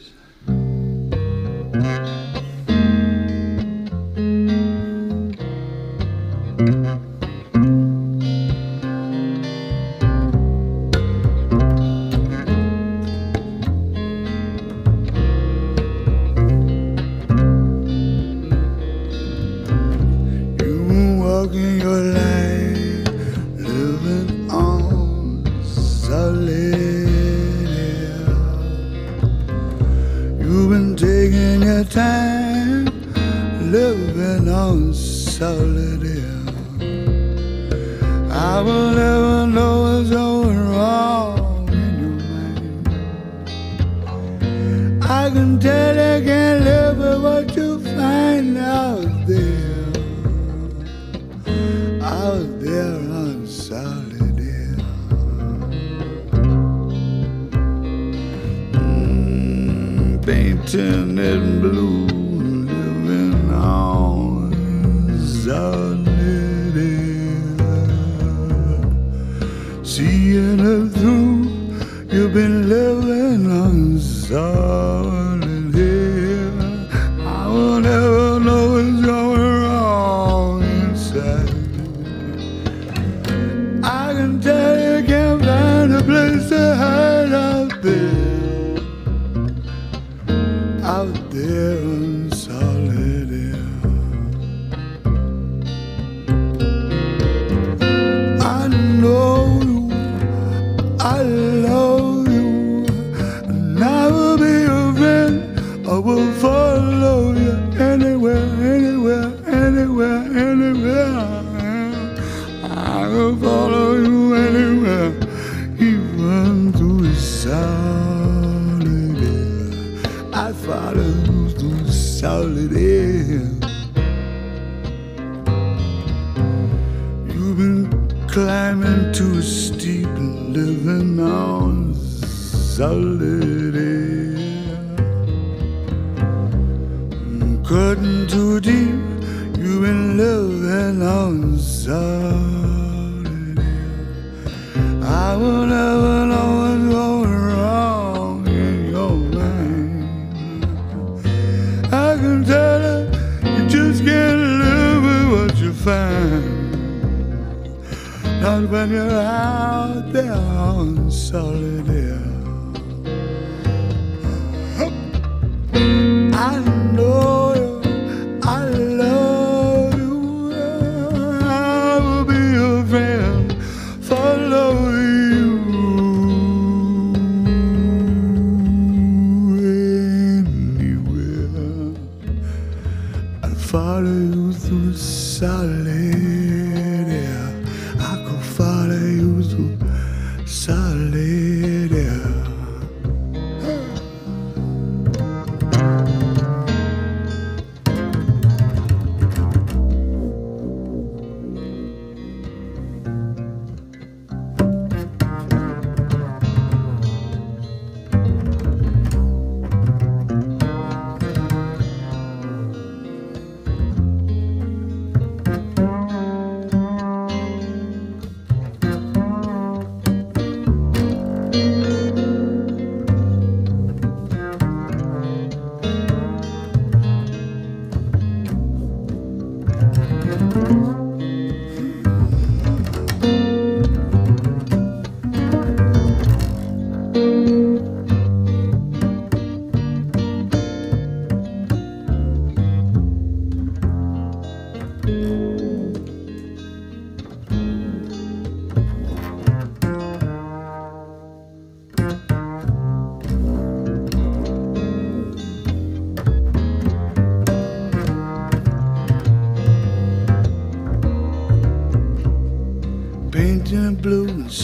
You walking your life, living on solid air. You've been taking your time, living on solid air. I will never know what's going wrong in your mind. I can tell you can't live with what you find out there, out there on solid air. Mm, painting it blue, living on solid air. Seeing it through, you've been living on solid air. I will never know what's going wrong inside. I can tell you can't find a place to hide out there, out there on solid air. I know you, I love you, and I will be your friend. I will follow you anywhere, anywhere, anywhere, anywhere. I will follow you anywhere, even through solid air. I follow you through solid air. You've been climbing too steep and living on solid air. Cutting too deep, you've been living on solid air. I will never know what's going wrong in your mind. I can tell you, you just can't live with what you find. Not when you're out there on solid air. I know you, I love you, I will be your friend, follow you anywhere. I'll follow you through solid air. I could follow you through solid air.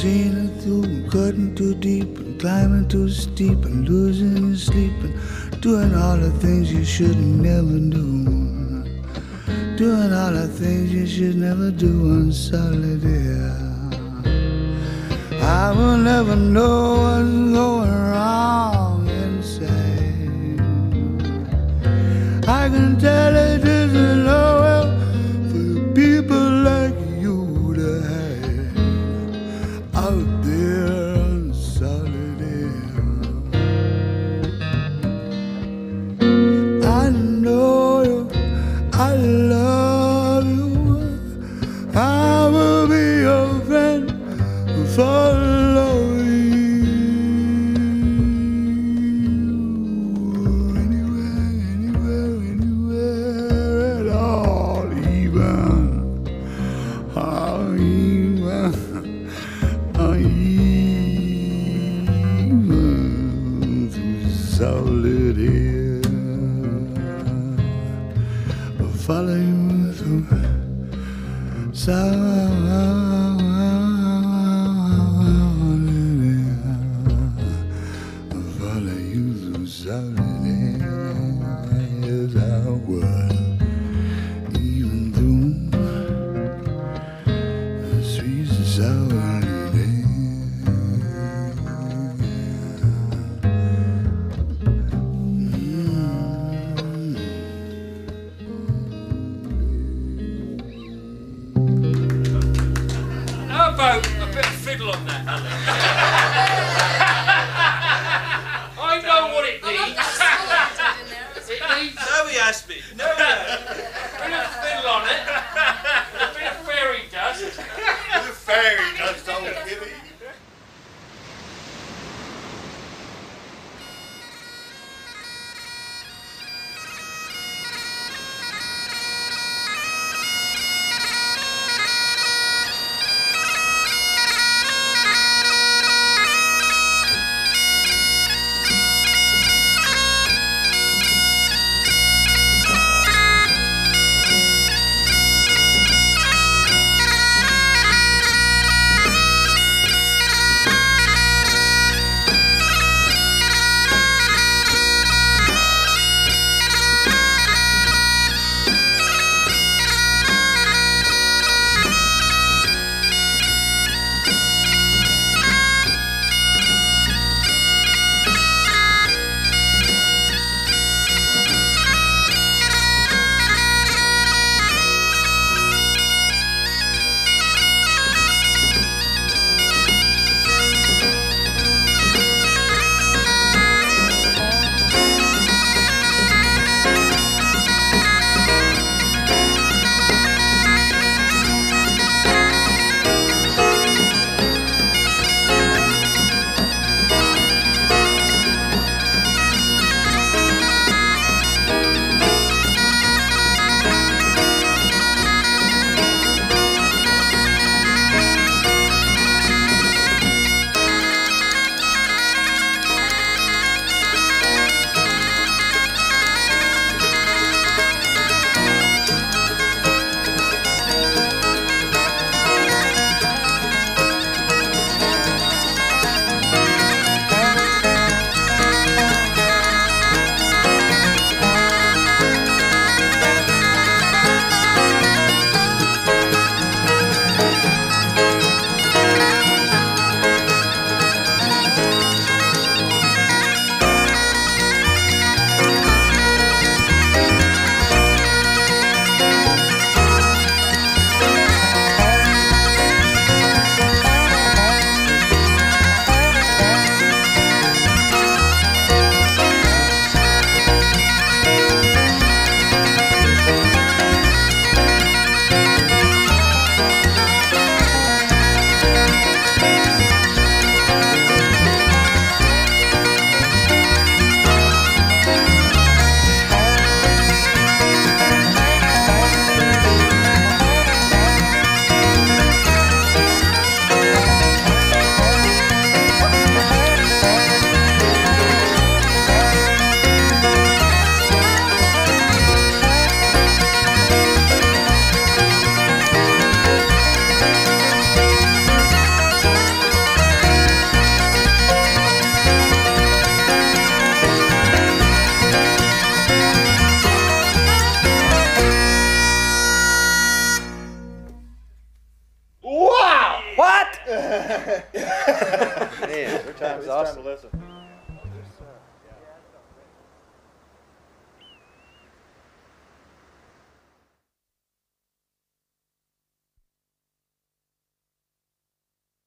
seeing it through, and cutting too deep, and climbing too steep, and losing your sleep, and doing all the things you should never do. Doing all the things you should never do on solitaire. I will never know what's going wrong inside. I can tell it isn't well for the people like you to hide out there on solitaire. I know you, I love you, I will be your friend, follow you anywhere, anywhere, anywhere at all, even, oh, even, oh, even through solitaire. Follow you through solitaire. Follow you through solitaire. Yes, I will. Even through the streets of solitaire. How about a bit of fiddle on that, Alan? I know what it needs. It needs... No, he asked me. No, he asked me. A bit of fiddle on it. A bit of fairy dust. The fairy dust, old Gibby. Man, their time's awesome. Time to listen.